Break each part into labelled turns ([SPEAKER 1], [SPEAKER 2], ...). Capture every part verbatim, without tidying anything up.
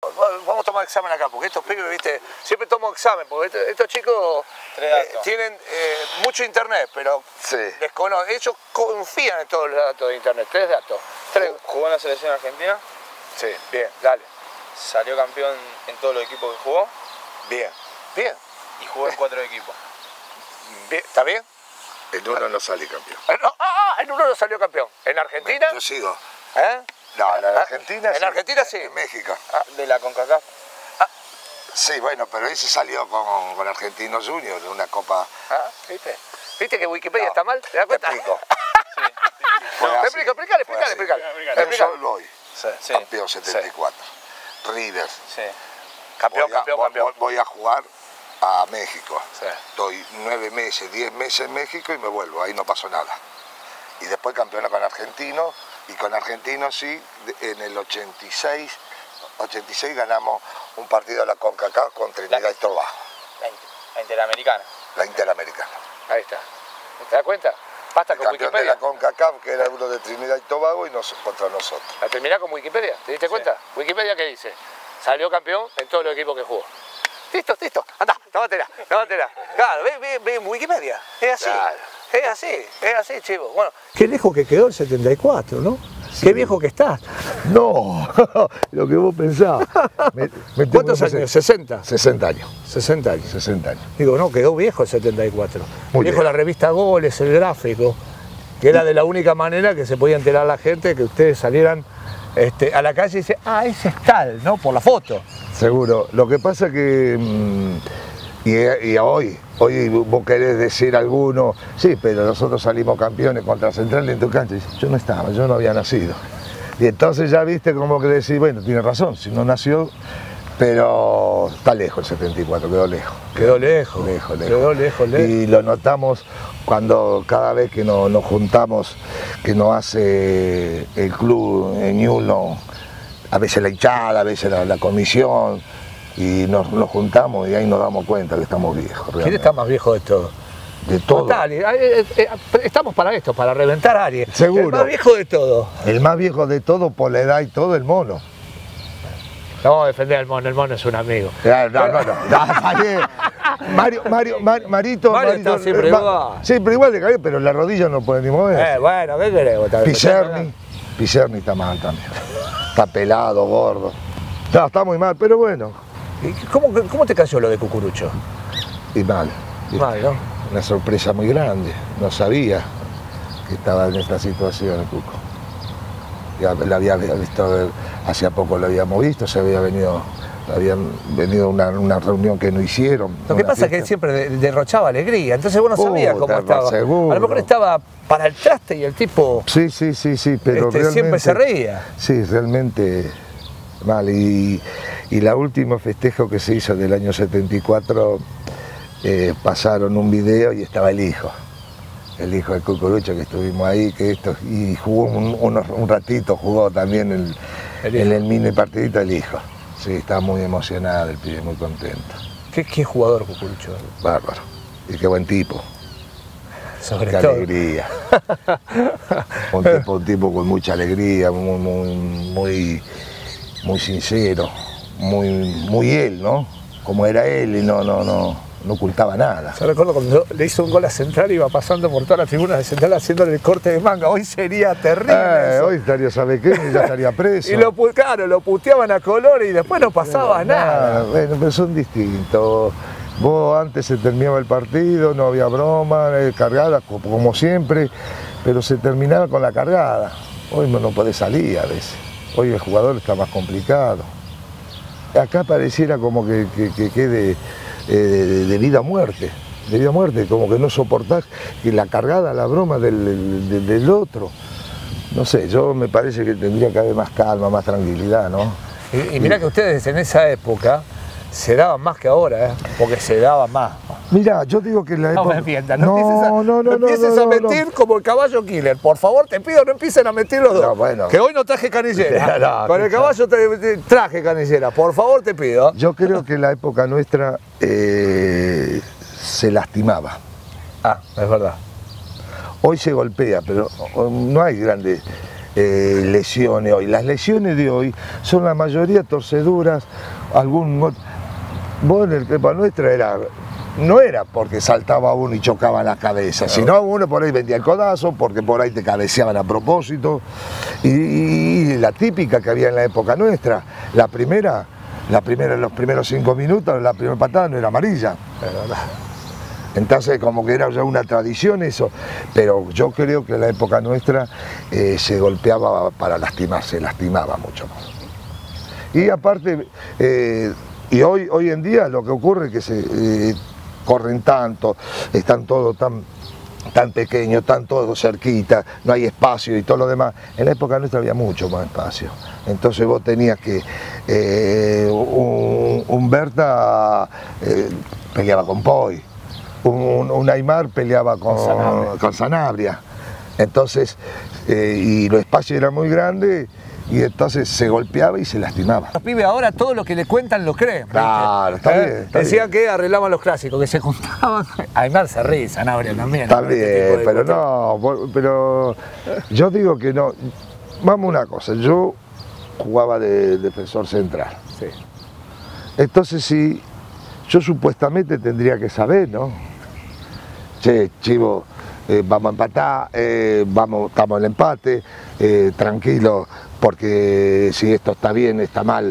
[SPEAKER 1] vamos a tomar examen acá, porque estos pibes, viste, siempre tomo examen, porque estos, estos chicos eh, tienen eh, mucho internet, pero
[SPEAKER 2] sí.
[SPEAKER 1] desconocen, ellos confían en todos los datos de internet. Tres datos. Tres.
[SPEAKER 3] ¿Jugó en la selección argentina?
[SPEAKER 1] Sí, bien, dale.
[SPEAKER 3] ¿Salió campeón en todos los equipos que jugó?
[SPEAKER 1] Bien, bien.
[SPEAKER 3] Y jugó en cuatro equipos.
[SPEAKER 1] Bien, ¿está bien?
[SPEAKER 2] En uno no sale campeón.
[SPEAKER 1] Ah, ah, en uno no salió campeón. ¿En Argentina?
[SPEAKER 2] Yo sigo.
[SPEAKER 1] ¿Eh?
[SPEAKER 2] No, en Argentina
[SPEAKER 1] En
[SPEAKER 2] sí.
[SPEAKER 1] Argentina sí.
[SPEAKER 2] En México.
[SPEAKER 3] Ah, ¿de la CONCACAF?
[SPEAKER 1] Ah.
[SPEAKER 2] Sí, bueno, pero ese salió con, con Argentinos Juniors, de una copa...
[SPEAKER 1] Ah, ¿viste? ¿Viste que Wikipedia
[SPEAKER 2] no,
[SPEAKER 1] está mal? ¿Te das cuenta?
[SPEAKER 2] Te explico.
[SPEAKER 1] Sí, no, te explico, explícale, explícale, explícale.
[SPEAKER 2] Yo soy
[SPEAKER 3] Sí, sí.
[SPEAKER 2] campeón setenta y cuatro. Sí. River.
[SPEAKER 3] Sí.
[SPEAKER 1] Campeón,
[SPEAKER 2] voy a,
[SPEAKER 1] campeón,
[SPEAKER 2] voy,
[SPEAKER 1] campeón.
[SPEAKER 2] Voy a jugar a México.
[SPEAKER 1] Sí.
[SPEAKER 2] Estoy nueve meses, diez meses en México y me vuelvo, ahí no pasó nada. Y después campeona con Argentino, y con Argentino sí, en el ochenta y seis, ochenta y seis ganamos un partido de la CONCACAF con Trinidad la, y Tobago.
[SPEAKER 3] La, la Interamericana.
[SPEAKER 2] La Interamericana.
[SPEAKER 1] Ahí está. ¿Te das cuenta? Basta
[SPEAKER 2] el
[SPEAKER 1] con
[SPEAKER 2] campeón
[SPEAKER 1] Wikipedia.
[SPEAKER 2] de la CONCACAF, que era uno de Trinidad y Tobago, y nos, contra nosotros.
[SPEAKER 1] ¿La terminás con Wikipedia? ¿Te diste cuenta? Sí. ¿Wikipedia qué dice? Salió campeón en todos los equipos que jugó. Listo, listo. Andá, tómatela, tómatela. Claro, ve, ve, ve Wikipedia. Es así. Claro. Es así, es así, chivo. Bueno.
[SPEAKER 4] Qué lejos que quedó el setenta y cuatro, ¿no? Sí. Qué viejo que estás.
[SPEAKER 5] No, lo que vos pensabas. Me, me
[SPEAKER 4] ¿Cuántos años? ¿sesenta?
[SPEAKER 5] sesenta años.
[SPEAKER 4] sesenta años.
[SPEAKER 5] sesenta años.
[SPEAKER 4] Digo, no, quedó viejo el setenta y cuatro.
[SPEAKER 5] Muy
[SPEAKER 4] viejo
[SPEAKER 5] bien.
[SPEAKER 4] La revista Goles, el gráfico, que era de la única manera que se podía enterar la gente que ustedes salieran este, a la calle y dicen, ah, ese es tal, ¿no? Por la foto.
[SPEAKER 5] Seguro. Lo que pasa que, mmm, y, y hoy, hoy vos querés decir alguno, sí, pero nosotros salimos campeones contra Central en tu cancha. Y yo no estaba, yo no había nacido. Y entonces ya viste como que decís, bueno, tiene razón, si no nació, pero está lejos el setenta y cuatro, quedó lejos.
[SPEAKER 4] Quedó lejos.
[SPEAKER 5] Lejos, lejos.
[SPEAKER 4] Quedó lejos, lejos.
[SPEAKER 5] Y lo notamos cuando cada vez que nos, nos juntamos, que nos hace el club en Ñulo, a veces la hinchada, a veces la, la comisión, y nos, nos juntamos y ahí nos damos cuenta que estamos viejos. Realmente.
[SPEAKER 4] ¿Quién está más viejo de todo?
[SPEAKER 5] De todo.
[SPEAKER 4] Total, eh, eh, eh, estamos para esto, para reventar a Aries.
[SPEAKER 5] Seguro.
[SPEAKER 4] El más viejo de todo.
[SPEAKER 5] El más viejo de todo por la edad y todo, el mono.
[SPEAKER 4] No vamos a defender al mono, el mono es un amigo.
[SPEAKER 5] No, no, no. no. Mario, Mario, Mar, Marito,
[SPEAKER 4] Mario
[SPEAKER 5] Marito,
[SPEAKER 4] está siempre
[SPEAKER 5] ma,
[SPEAKER 4] igual.
[SPEAKER 5] Siempre igual de caer, pero la rodilla no puede ni mover.
[SPEAKER 4] Eh, bueno, ¿qué queremos?
[SPEAKER 5] Picerni, Picerni está mal también. Está pelado, gordo. No, está muy mal, pero bueno.
[SPEAKER 4] ¿Cómo, cómo te cayó lo de Cucurucho?
[SPEAKER 5] Y mal.
[SPEAKER 4] Mal, ¿no?
[SPEAKER 5] Una sorpresa muy grande. No sabía que estaba en esta situación el Cuco. Ya la había visto, hacía poco lo habíamos visto, se había venido, habían venido una, una reunión que no hicieron.
[SPEAKER 4] Lo que pasa es que él siempre derrochaba alegría, entonces vos no sabías cómo
[SPEAKER 5] Puta,
[SPEAKER 4] estaba.
[SPEAKER 5] seguro.
[SPEAKER 4] A lo mejor estaba para el traste y el tipo
[SPEAKER 5] Sí, sí, sí, sí, pero
[SPEAKER 4] este,
[SPEAKER 5] realmente...
[SPEAKER 4] siempre se reía.
[SPEAKER 5] Sí, realmente mal. Y, y la última festejo que se hizo del año setenta y cuatro, eh, pasaron un video y estaba el hijo. El hijo del Cucurucho, que estuvimos ahí, que esto, y jugó un, unos, un ratito, jugó también el, el en el mini partidito el hijo. Sí, estaba muy emocionado el pibe, muy contento.
[SPEAKER 4] ¿Qué, qué jugador Cucurucho?
[SPEAKER 5] Bárbaro. Y qué buen tipo.
[SPEAKER 4] Sobre
[SPEAKER 5] qué
[SPEAKER 4] todo.
[SPEAKER 5] alegría. un, tipo, un tipo con mucha alegría, muy, muy, muy, muy sincero, muy, muy él, ¿no? Como era él y no, no, no. No ocultaba nada.
[SPEAKER 4] Yo recuerdo cuando le hizo un gol a Central, iba pasando por todas las tribunas de Central haciéndole el corte de manga. Hoy sería terrible.
[SPEAKER 5] Eh, hoy estaría, ¿sabe qué? Ya estaría preso.
[SPEAKER 4] Y lo, claro, lo puteaban a color y después no pasaba
[SPEAKER 5] no,
[SPEAKER 4] nada.
[SPEAKER 5] nada. Bueno, pero son distintos. Vos antes se terminaba el partido, no había broma, eh, cargada, como siempre, pero se terminaba con la cargada. Hoy no, no podés salir a veces. Hoy el jugador está más complicado. Acá pareciera como que, que, que quede... Eh, de, de vida a muerte, de vida a muerte, como que no soportás que la cargada, la broma del, del, del otro. No sé, yo me parece que tendría que haber más calma, más tranquilidad, ¿no?
[SPEAKER 4] Y, y mirá que ustedes en esa época se daban más que ahora, ¿eh? Porque se daban más.
[SPEAKER 5] Mirá, yo digo que en la época...
[SPEAKER 4] No me mientas, no,
[SPEAKER 5] no,
[SPEAKER 4] empieces a,
[SPEAKER 5] no, no,
[SPEAKER 4] no empieces
[SPEAKER 5] no,
[SPEAKER 4] a mentir
[SPEAKER 5] no.
[SPEAKER 4] como el caballo killer. Por favor, te pido, no empiecen a mentir los dos.
[SPEAKER 5] No, bueno.
[SPEAKER 4] Que hoy no traje canillera.
[SPEAKER 5] No,
[SPEAKER 4] Con el caballo te, te traje canillera. Por favor, te pido.
[SPEAKER 5] Yo creo que en la época nuestra eh, se lastimaba.
[SPEAKER 4] Ah, es verdad.
[SPEAKER 5] Hoy se golpea, pero no hay grandes... eh, lesiones hoy. Las lesiones de hoy son la mayoría torceduras, algún... Vos en el Trepa Nuestra era... No era porque saltaba uno y chocaba la cabeza, no. Sino uno por ahí vendía el codazo, porque por ahí te cabeceaban a propósito. Y, y, y la típica que había en la época nuestra, la primera, la primera en los primeros cinco minutos, la primera patada no era amarilla. Entonces como que era ya una tradición eso, pero yo creo que en la época nuestra eh, se golpeaba para lastimar, se lastimaba mucho más. Y aparte, eh, y hoy, hoy en día lo que ocurre es que se... Eh, corren tanto, están todos tan, tan pequeños, están todos cerquita, no hay espacio y todo lo demás. En la época nuestra había mucho más espacio. Entonces vos tenías que... Eh, un, un Berta eh, peleaba con Poi, un, un Aymar peleaba con, con, Sanabria. con Sanabria. Entonces, eh, y los espacios eran muy grandes, y entonces se golpeaba y se lastimaba.
[SPEAKER 4] Los pibes ahora todo lo que le cuentan lo creen.
[SPEAKER 5] Claro, está
[SPEAKER 4] ¿Eh?
[SPEAKER 5] bien. Está
[SPEAKER 4] Decían
[SPEAKER 5] bien.
[SPEAKER 4] que arreglaban los clásicos, que se juntaban. Aymar se ríe, Sanabria también.
[SPEAKER 5] Está
[SPEAKER 4] ¿no?
[SPEAKER 5] bien,
[SPEAKER 4] Este
[SPEAKER 5] pero no, pero yo digo que no. Vamos a una cosa, yo jugaba de defensor central.
[SPEAKER 4] Sí.
[SPEAKER 5] Entonces sí, yo supuestamente tendría que saber, ¿no? Che, Chivo, eh, vamos a empatar, eh, vamos, estamos en el empate, eh, tranquilo, porque si esto está bien, está mal,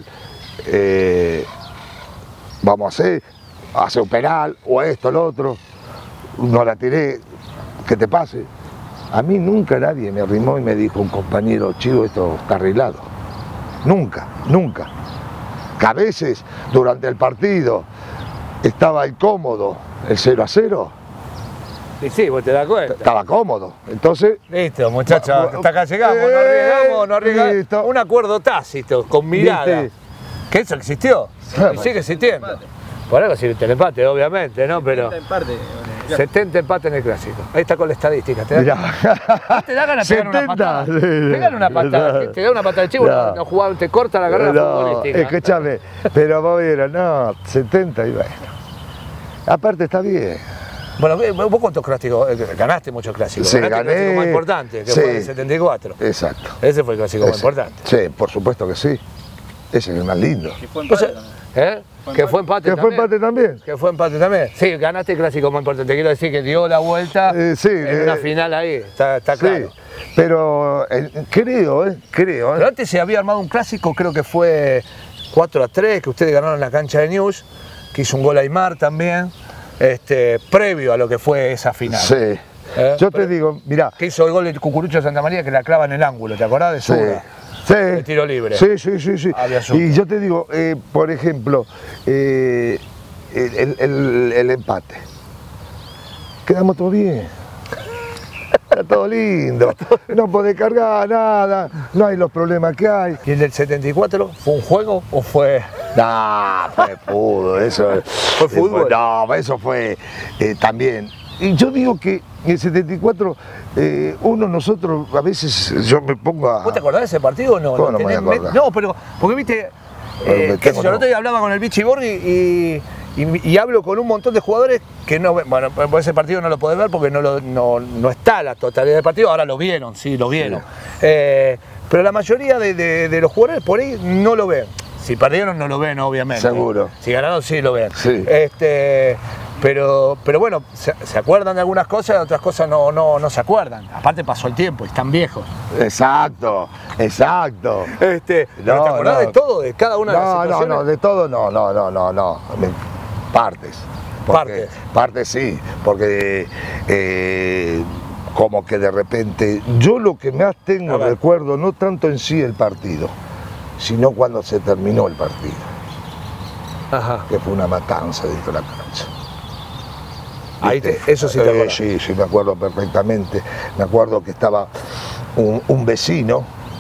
[SPEAKER 5] eh, vamos a hacer, hacer un penal, o esto, lo otro, no la tiré, que te pase. A mí nunca nadie me arrimó y me dijo, un compañero, Chivo, esto está arreglado. Nunca, nunca. Que a veces, durante el partido, estaba incómodo el cero a cero.
[SPEAKER 4] Y sí, vos te das cuenta.
[SPEAKER 5] Estaba cómodo, entonces...
[SPEAKER 4] Listo, muchachos,
[SPEAKER 5] Va-
[SPEAKER 4] hasta acá llegamos, no
[SPEAKER 5] Eh,
[SPEAKER 4] arriesgamos, no arriesgamos.
[SPEAKER 5] listo.
[SPEAKER 4] Un acuerdo tácito, con mirada.
[SPEAKER 5] ¿Viste?
[SPEAKER 4] Que eso existió,
[SPEAKER 5] Ah,
[SPEAKER 4] y sigue existiendo. Por algo sirve el empate, obviamente, ¿no? Pero setenta empates en el clásico. Ahí está con la estadística. ¿Te da,
[SPEAKER 5] Mirá.
[SPEAKER 4] ¿Te da ganas de pegar una
[SPEAKER 5] setenta,
[SPEAKER 4] patada?
[SPEAKER 5] sí,
[SPEAKER 4] Te dan una patada,
[SPEAKER 5] no.
[SPEAKER 4] te da una patada de chivo, no,
[SPEAKER 5] No.
[SPEAKER 4] no jugaba, te corta la carrera
[SPEAKER 5] No,
[SPEAKER 4] futbolística.
[SPEAKER 5] escúchame, pero vos vieron, no, setenta y bueno. Aparte está bien.
[SPEAKER 4] Bueno, vos cuántos clásicos, eh, ganaste muchos clásicos,
[SPEAKER 5] Sí,
[SPEAKER 4] ganaste el
[SPEAKER 5] gané.
[SPEAKER 4] clásico más importante, que
[SPEAKER 5] Sí.
[SPEAKER 4] fue el setenta y cuatro.
[SPEAKER 5] Exacto.
[SPEAKER 4] Ese fue el clásico más
[SPEAKER 5] Ese.
[SPEAKER 4] importante.
[SPEAKER 5] Sí, por supuesto que sí. Ese es el más lindo.
[SPEAKER 3] Que fue
[SPEAKER 4] O sea,
[SPEAKER 3] empate también.
[SPEAKER 4] ¿eh? Que fue empate
[SPEAKER 5] ¿Que fue
[SPEAKER 4] también.
[SPEAKER 5] empate también?
[SPEAKER 4] Que fue empate también. Sí, ganaste el clásico más importante. Quiero decir que dio la vuelta
[SPEAKER 5] Eh, sí,
[SPEAKER 4] en
[SPEAKER 5] eh,
[SPEAKER 4] una final ahí, está, está claro.
[SPEAKER 5] Sí, pero eh, creo, eh, creo.
[SPEAKER 4] Pero
[SPEAKER 5] Eh.
[SPEAKER 4] antes se había armado un clásico, creo que fue cuatro a tres, que ustedes ganaron en la cancha de News, que hizo un gol Aymar también, este, previo a lo que fue esa final.
[SPEAKER 5] Sí.
[SPEAKER 4] ¿Eh?
[SPEAKER 5] Yo
[SPEAKER 4] Pero-
[SPEAKER 5] te digo, mirá.
[SPEAKER 4] Que hizo el gol el Cucurucho de Santa María, que la clava en el ángulo, ¿te acordás de
[SPEAKER 5] Sí.
[SPEAKER 4] Zurda?
[SPEAKER 5] Sí.
[SPEAKER 4] De tiro libre.
[SPEAKER 5] Sí, sí, sí, sí.
[SPEAKER 4] Había supo.
[SPEAKER 5] Y yo te digo, eh, por ejemplo, eh, el, el- el- el empate. Quedamos todo bien. Está todo lindo. No podés cargar nada, no hay los problemas que hay.
[SPEAKER 4] ¿Y el del setenta y cuatro fue un juego o fue...?
[SPEAKER 5] No, fue fútbol, eso
[SPEAKER 4] ¿Fue fútbol?
[SPEAKER 5] No, eso fue eh, también. Y yo digo que en el setenta y cuatro, eh, uno, nosotros, a veces yo me pongo a...
[SPEAKER 4] ¿Vos te acordás de ese partido o no?
[SPEAKER 5] ¿Cómo
[SPEAKER 4] ¿Lo
[SPEAKER 5] no me voy a
[SPEAKER 4] tenés en
[SPEAKER 5] acordar?
[SPEAKER 4] mente? No, pero, porque viste,
[SPEAKER 5] Bueno,
[SPEAKER 4] eh,
[SPEAKER 5] me
[SPEAKER 4] qué sé
[SPEAKER 5] tengo
[SPEAKER 4] yo, el
[SPEAKER 5] no.
[SPEAKER 4] otro día hablaba con el Vichy Borghi y, y, y hablo con un montón de jugadores que no ven, bueno, por ese partido no lo podés ver porque no, lo, no, no está la totalidad del partido, ahora lo vieron, sí, lo vieron. Eh, pero la mayoría de, de, de los jugadores por ahí no lo ven. Si perdieron no lo ven, obviamente.
[SPEAKER 5] Seguro.
[SPEAKER 4] Si ganaron sí lo ven.
[SPEAKER 5] Sí.
[SPEAKER 4] Este, pero, pero bueno, se, se acuerdan de algunas cosas, de otras cosas no, no, no se acuerdan. Aparte pasó el tiempo y están viejos.
[SPEAKER 5] Exacto, exacto.
[SPEAKER 4] Este, ¿pero
[SPEAKER 5] No,
[SPEAKER 4] ¿te acordás
[SPEAKER 5] no.
[SPEAKER 4] de todo, de cada una de las
[SPEAKER 5] No, no,
[SPEAKER 4] situaciones?
[SPEAKER 5] no, de todo no, no, no, no, no. Me- Partes. Porque-
[SPEAKER 4] Partes.
[SPEAKER 5] Partes sí, porque eh, como que de repente, yo lo que más tengo
[SPEAKER 4] A ver.
[SPEAKER 5] recuerdo, no tanto en sí el partido, sino cuando se terminó el partido,
[SPEAKER 4] Ajá.
[SPEAKER 5] que fue una matanza dentro de la cancha.
[SPEAKER 4] Ahí te-
[SPEAKER 5] ¿Viste?
[SPEAKER 4] eso sí te
[SPEAKER 5] Eh,
[SPEAKER 4] acordás.
[SPEAKER 5] sí, sí, me acuerdo perfectamente. Me acuerdo que estaba un, un vecino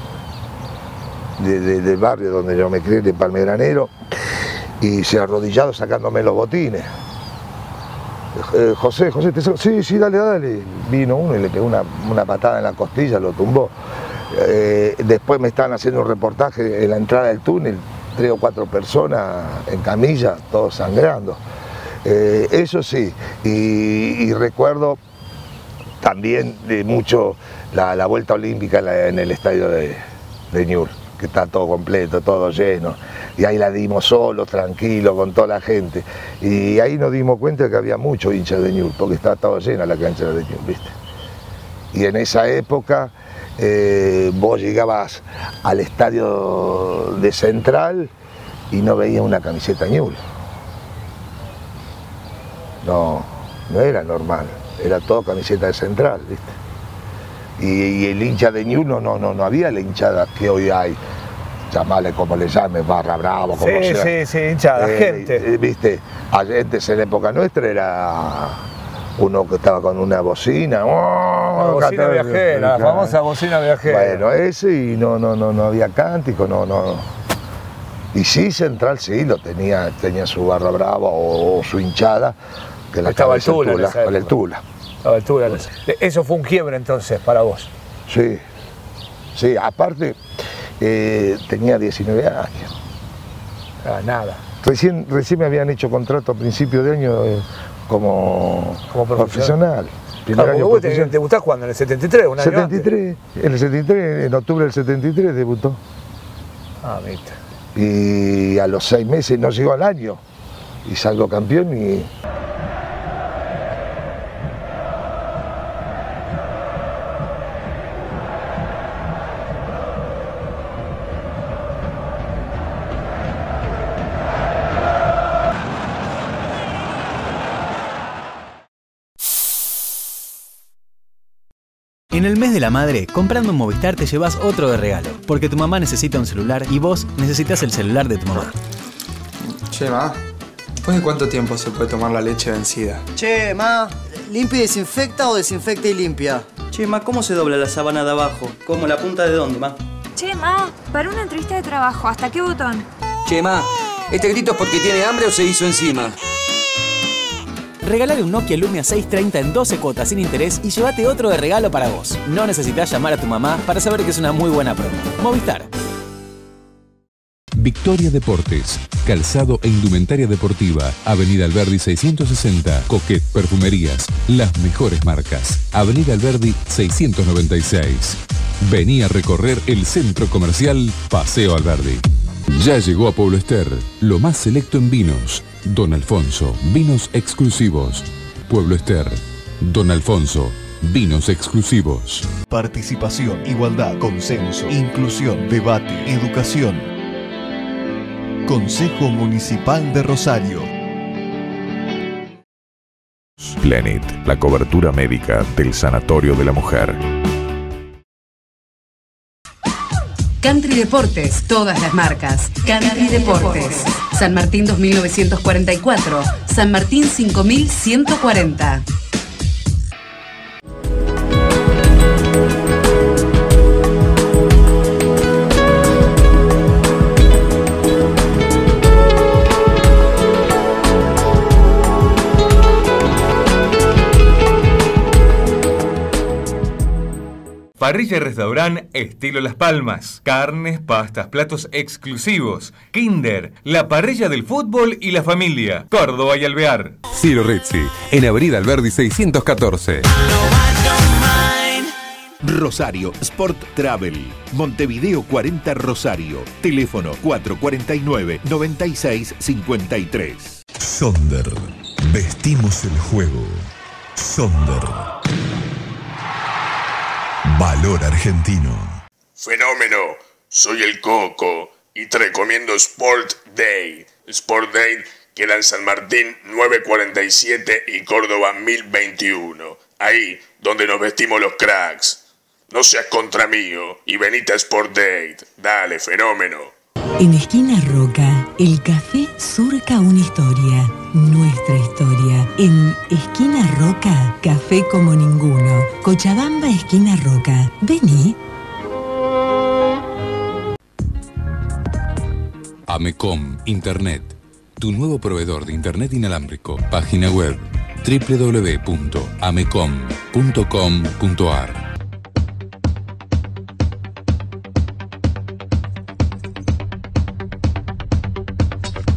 [SPEAKER 5] de- de- del barrio donde yo me crié, de Palmegranero, y se arrodillado sacándome los botines. Eh, José, José, te saco- sí, sí, dale, dale. Vino uno y le pegó una, una patada en la costilla, lo tumbó. Eh, después me estaban haciendo un reportaje en la entrada del túnel, tres o cuatro personas en camilla, todos sangrando. Eh, eso sí, y, y recuerdo también de mucho la, la vuelta olímpica en, la, en el estadio de, de Newell's, que está todo completo, todo lleno. Y ahí la dimos solo, tranquilo, con toda la gente. Y ahí nos dimos cuenta de que había muchos hinchas de Newell's, porque estaba todo llena la cancha de Newell's, ¿viste? Y en esa época eh, vos llegabas al estadio de Central y no veías una camiseta Newell's. No, no era normal, era todo camiseta de Central, ¿viste? Y, y el hincha de Newell's no, no, no, no había la hinchada que hoy hay. Llamale como le llames, barra bravo, como
[SPEAKER 4] sí,
[SPEAKER 5] sea.
[SPEAKER 4] Sí, sí, hinchada,
[SPEAKER 5] eh,
[SPEAKER 4] gente.
[SPEAKER 5] Eh, Viste, antes en la época nuestra era uno que estaba con una bocina.
[SPEAKER 4] La
[SPEAKER 5] ¡Oh!
[SPEAKER 4] bocina
[SPEAKER 5] cantaba,
[SPEAKER 4] viajera, la famosa bocina viajera.
[SPEAKER 5] Bueno, ese y no, no, no, no había cántico, no, no. Y sí, Central sí, lo tenía, tenía su barra brava o, o su hinchada, que la
[SPEAKER 4] estaba el
[SPEAKER 5] Tula,
[SPEAKER 4] Tula,
[SPEAKER 5] con el Tula.
[SPEAKER 4] Estaba el Tula. Eso fue un quiebre entonces para vos.
[SPEAKER 5] Sí, sí, aparte. Eh, tenía diecinueve años.
[SPEAKER 4] Ah, nada.
[SPEAKER 5] Recién, recién me habían hecho contrato a principio de año eh, como, como profesional.
[SPEAKER 4] Primer claro, año vos profesional. Te, ¿Debutás cuándo? ¿En el setenta y tres? ¿Un año
[SPEAKER 5] setenta y tres, antes? En el setenta y tres, en octubre del setenta y tres debutó.
[SPEAKER 4] Ah, viste.
[SPEAKER 5] Y a los seis meses no llegó al año. Y salgo campeón y...
[SPEAKER 6] En el mes de la madre, comprando un Movistar te llevas otro de regalo, porque tu mamá necesita un celular y vos necesitas el celular de tu mamá.
[SPEAKER 7] Che, ma, ¿después de cuánto tiempo se puede tomar la leche vencida?
[SPEAKER 8] Che, ma, ¿limpia y desinfecta o desinfecta y limpia?
[SPEAKER 9] Che, ma, ¿cómo se dobla la sábana de abajo? ¿Cómo la punta de dónde, ma?
[SPEAKER 10] Che, ma, para una entrevista de trabajo, ¿hasta qué botón?
[SPEAKER 11] Che, ma, ¿este grito es porque tiene hambre o se hizo encima?
[SPEAKER 6] Regálale un Nokia Lumia seiscientos treinta en doce cuotas sin interés y llévate otro de regalo para vos. No necesitas llamar a tu mamá para saber que es una muy buena promo. Movistar.
[SPEAKER 12] Victoria Deportes, calzado e indumentaria deportiva, Avenida Alberdi seiscientos sesenta, Coquet Perfumerías, las mejores marcas, Avenida Alberdi seiscientos noventa y seis. Vení a recorrer el centro comercial Paseo Alberdi. Ya llegó a Pueblo Ester, lo más selecto en vinos. Don Alfonso, vinos exclusivos. Pueblo Ester, Don Alfonso, vinos exclusivos.
[SPEAKER 13] Participación, igualdad, consenso, inclusión, debate, educación. Consejo Municipal de Rosario.
[SPEAKER 12] Planet, la cobertura médica del Sanatorio de la Mujer.
[SPEAKER 14] Country Deportes, todas las marcas. Country Deportes. San Martín dos mil novecientos cuarenta y cuatro, San Martín cinco mil ciento cuarenta.
[SPEAKER 15] Parrilla y restaurante estilo Las Palmas. Carnes, pastas, platos exclusivos. Kinder, la parrilla del fútbol y la familia. Córdoba y Alvear.
[SPEAKER 16] Ciro Rizzi, en Avenida Alberdi seiscientos catorce.
[SPEAKER 13] Rosario Sport Travel. Montevideo cuarenta Rosario. Teléfono cuatro cuatro nueve, nueve seis cinco tres.
[SPEAKER 17] Sonder. Vestimos el juego. Sonder. Valor argentino.
[SPEAKER 18] Fenómeno, soy el Coco y te recomiendo Sport Day. Sport Day queda en San Martín novecientos cuarenta y siete y Córdoba mil veintiuno. Ahí donde nos vestimos los cracks. No seas contra mío y venite a Sport Day. Dale, Fenómeno.
[SPEAKER 19] En Esquina Roca, el café surca una historia, nuestra historia. En Esquina Roca, café como ninguno. Cochabamba, Esquina Roca. Vení.
[SPEAKER 12] Amecom Internet, tu nuevo proveedor de Internet inalámbrico. Página web doble u doble u doble u punto amecom punto com punto a r.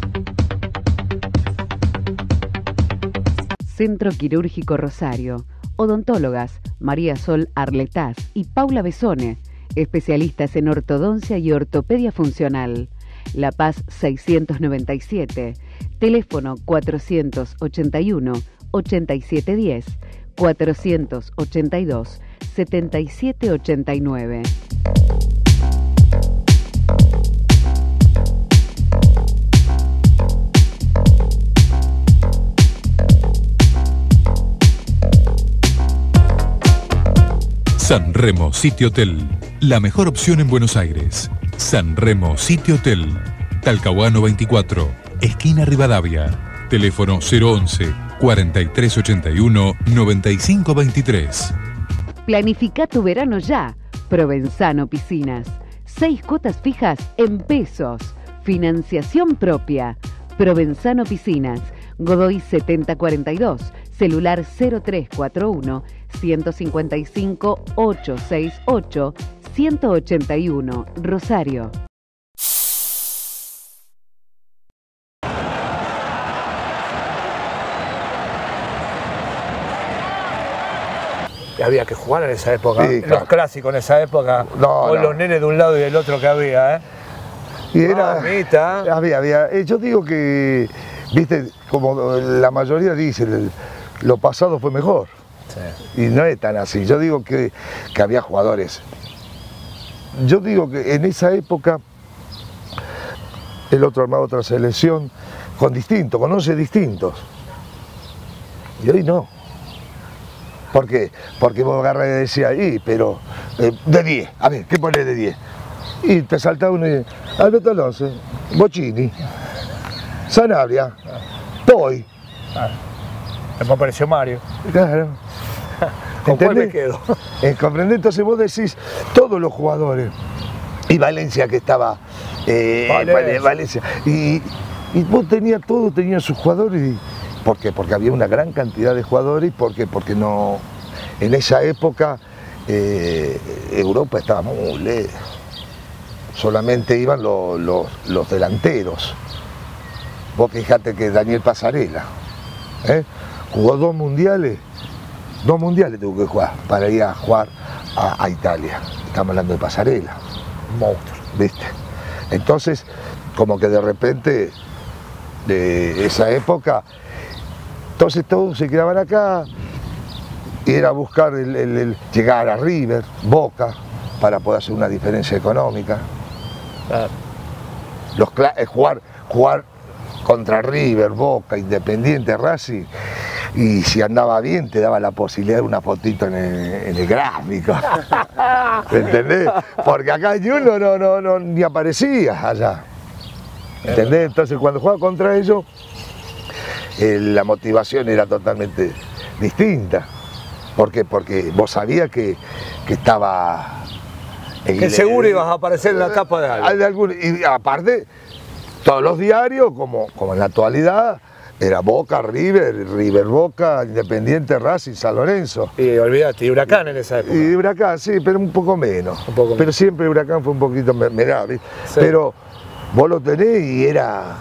[SPEAKER 20] Centro Quirúrgico Rosario,
[SPEAKER 14] Odontólogas María Sol Arletaz y Paula Besone, especialistas en ortodoncia y ortopedia funcional. La Paz seiscientos noventa y siete, teléfono cuatrocientos ochenta y uno, ochenta y siete diez, cuatrocientos ochenta y dos, setenta y siete ochenta y nueve.
[SPEAKER 12] San Remo City Hotel, la mejor opción en Buenos Aires. San Remo City Hotel, Talcahuano veinticuatro, esquina Rivadavia. Teléfono cero once, cuarenta y tres ochenta y uno, noventa y cinco veintitrés.
[SPEAKER 14] Planifica tu verano ya. Provenzano Piscinas. Seis cuotas fijas en pesos. Financiación propia. Provenzano Piscinas. Godoy setenta cuarenta y dos. Celular cero tres cuatro uno, ciento cincuenta y cinco, ochocientos sesenta y ocho, ciento ochenta y uno. Rosario.
[SPEAKER 4] Había que jugar en esa época,
[SPEAKER 5] Sí,
[SPEAKER 4] los
[SPEAKER 5] claro.
[SPEAKER 4] clásicos en esa época,
[SPEAKER 5] No,
[SPEAKER 4] con
[SPEAKER 5] no.
[SPEAKER 4] los nenes de un lado y del otro que había, ¿eh?
[SPEAKER 5] Y era,
[SPEAKER 4] Mamita.
[SPEAKER 5] había, había, eh, yo digo que, viste, como la mayoría dice, el- lo pasado fue mejor. Y no es tan así. Yo digo que, que había jugadores. Yo digo que en esa época el otro armaba otra selección con distintos, con once distintos. Y hoy no. ¿Por qué? Porque vos agarrás y decías, y, pero eh, de diez, a ver, ¿qué pones de diez? Y te salta uno y Alberto Alonso, Bocini, Sanabria, Toy.
[SPEAKER 4] Después apareció Mario.
[SPEAKER 5] Claro.
[SPEAKER 4] ¿Con cuál me
[SPEAKER 5] ¿Entendés?
[SPEAKER 4] quedo?
[SPEAKER 5] Eh, ¿comprendés? Entonces vos decís, todos los jugadores, y Valencia que estaba, eh,
[SPEAKER 4] Valencia.
[SPEAKER 5] Valencia, y, y vos tenías, todos tenían sus jugadores, y, ¿por qué? Porque había una gran cantidad de jugadores, porque, porque no, en esa época eh, Europa estaba muy lejos, solamente iban los, los, los delanteros. Vos fijate que Daniel Pasarela, ¿eh? jugó dos mundiales, dos mundiales tuvo que jugar para ir a jugar a, a Italia. Estamos hablando de Pasarela.
[SPEAKER 4] Monstruo.
[SPEAKER 5] ¿Viste? Entonces, como que de repente, de esa época, entonces todos se quedaban acá, y era buscar el, el- el llegar a River, Boca, para poder hacer una diferencia económica.
[SPEAKER 4] Claro.
[SPEAKER 5] Los, cla- eh, jugar, jugar contra River, Boca, Independiente, Racing, y si andaba bien te daba la posibilidad de una fotito en el, en el gráfico. ¿Entendés? Porque acá en uno no, no, no, ni aparecía allá. ¿Entendés? Entonces cuando jugaba contra ellos, eh, la motivación era totalmente distinta. ¿Por qué? Porque vos sabías que, que estaba...
[SPEAKER 4] Que seguro ibas a aparecer en la tapa de algo.
[SPEAKER 5] de algún- y aparte, todos los diarios, como, como en la actualidad, era Boca, River, River Boca, Independiente, Racing, San Lorenzo.
[SPEAKER 4] Y olvídate, y Huracán en esa época.
[SPEAKER 5] Y Huracán, sí, pero un poco menos.
[SPEAKER 4] Un poco
[SPEAKER 5] pero siempre Huracán fue un poquito me- menor, ¿viste?
[SPEAKER 4] Sí.
[SPEAKER 5] Pero vos lo tenés y era...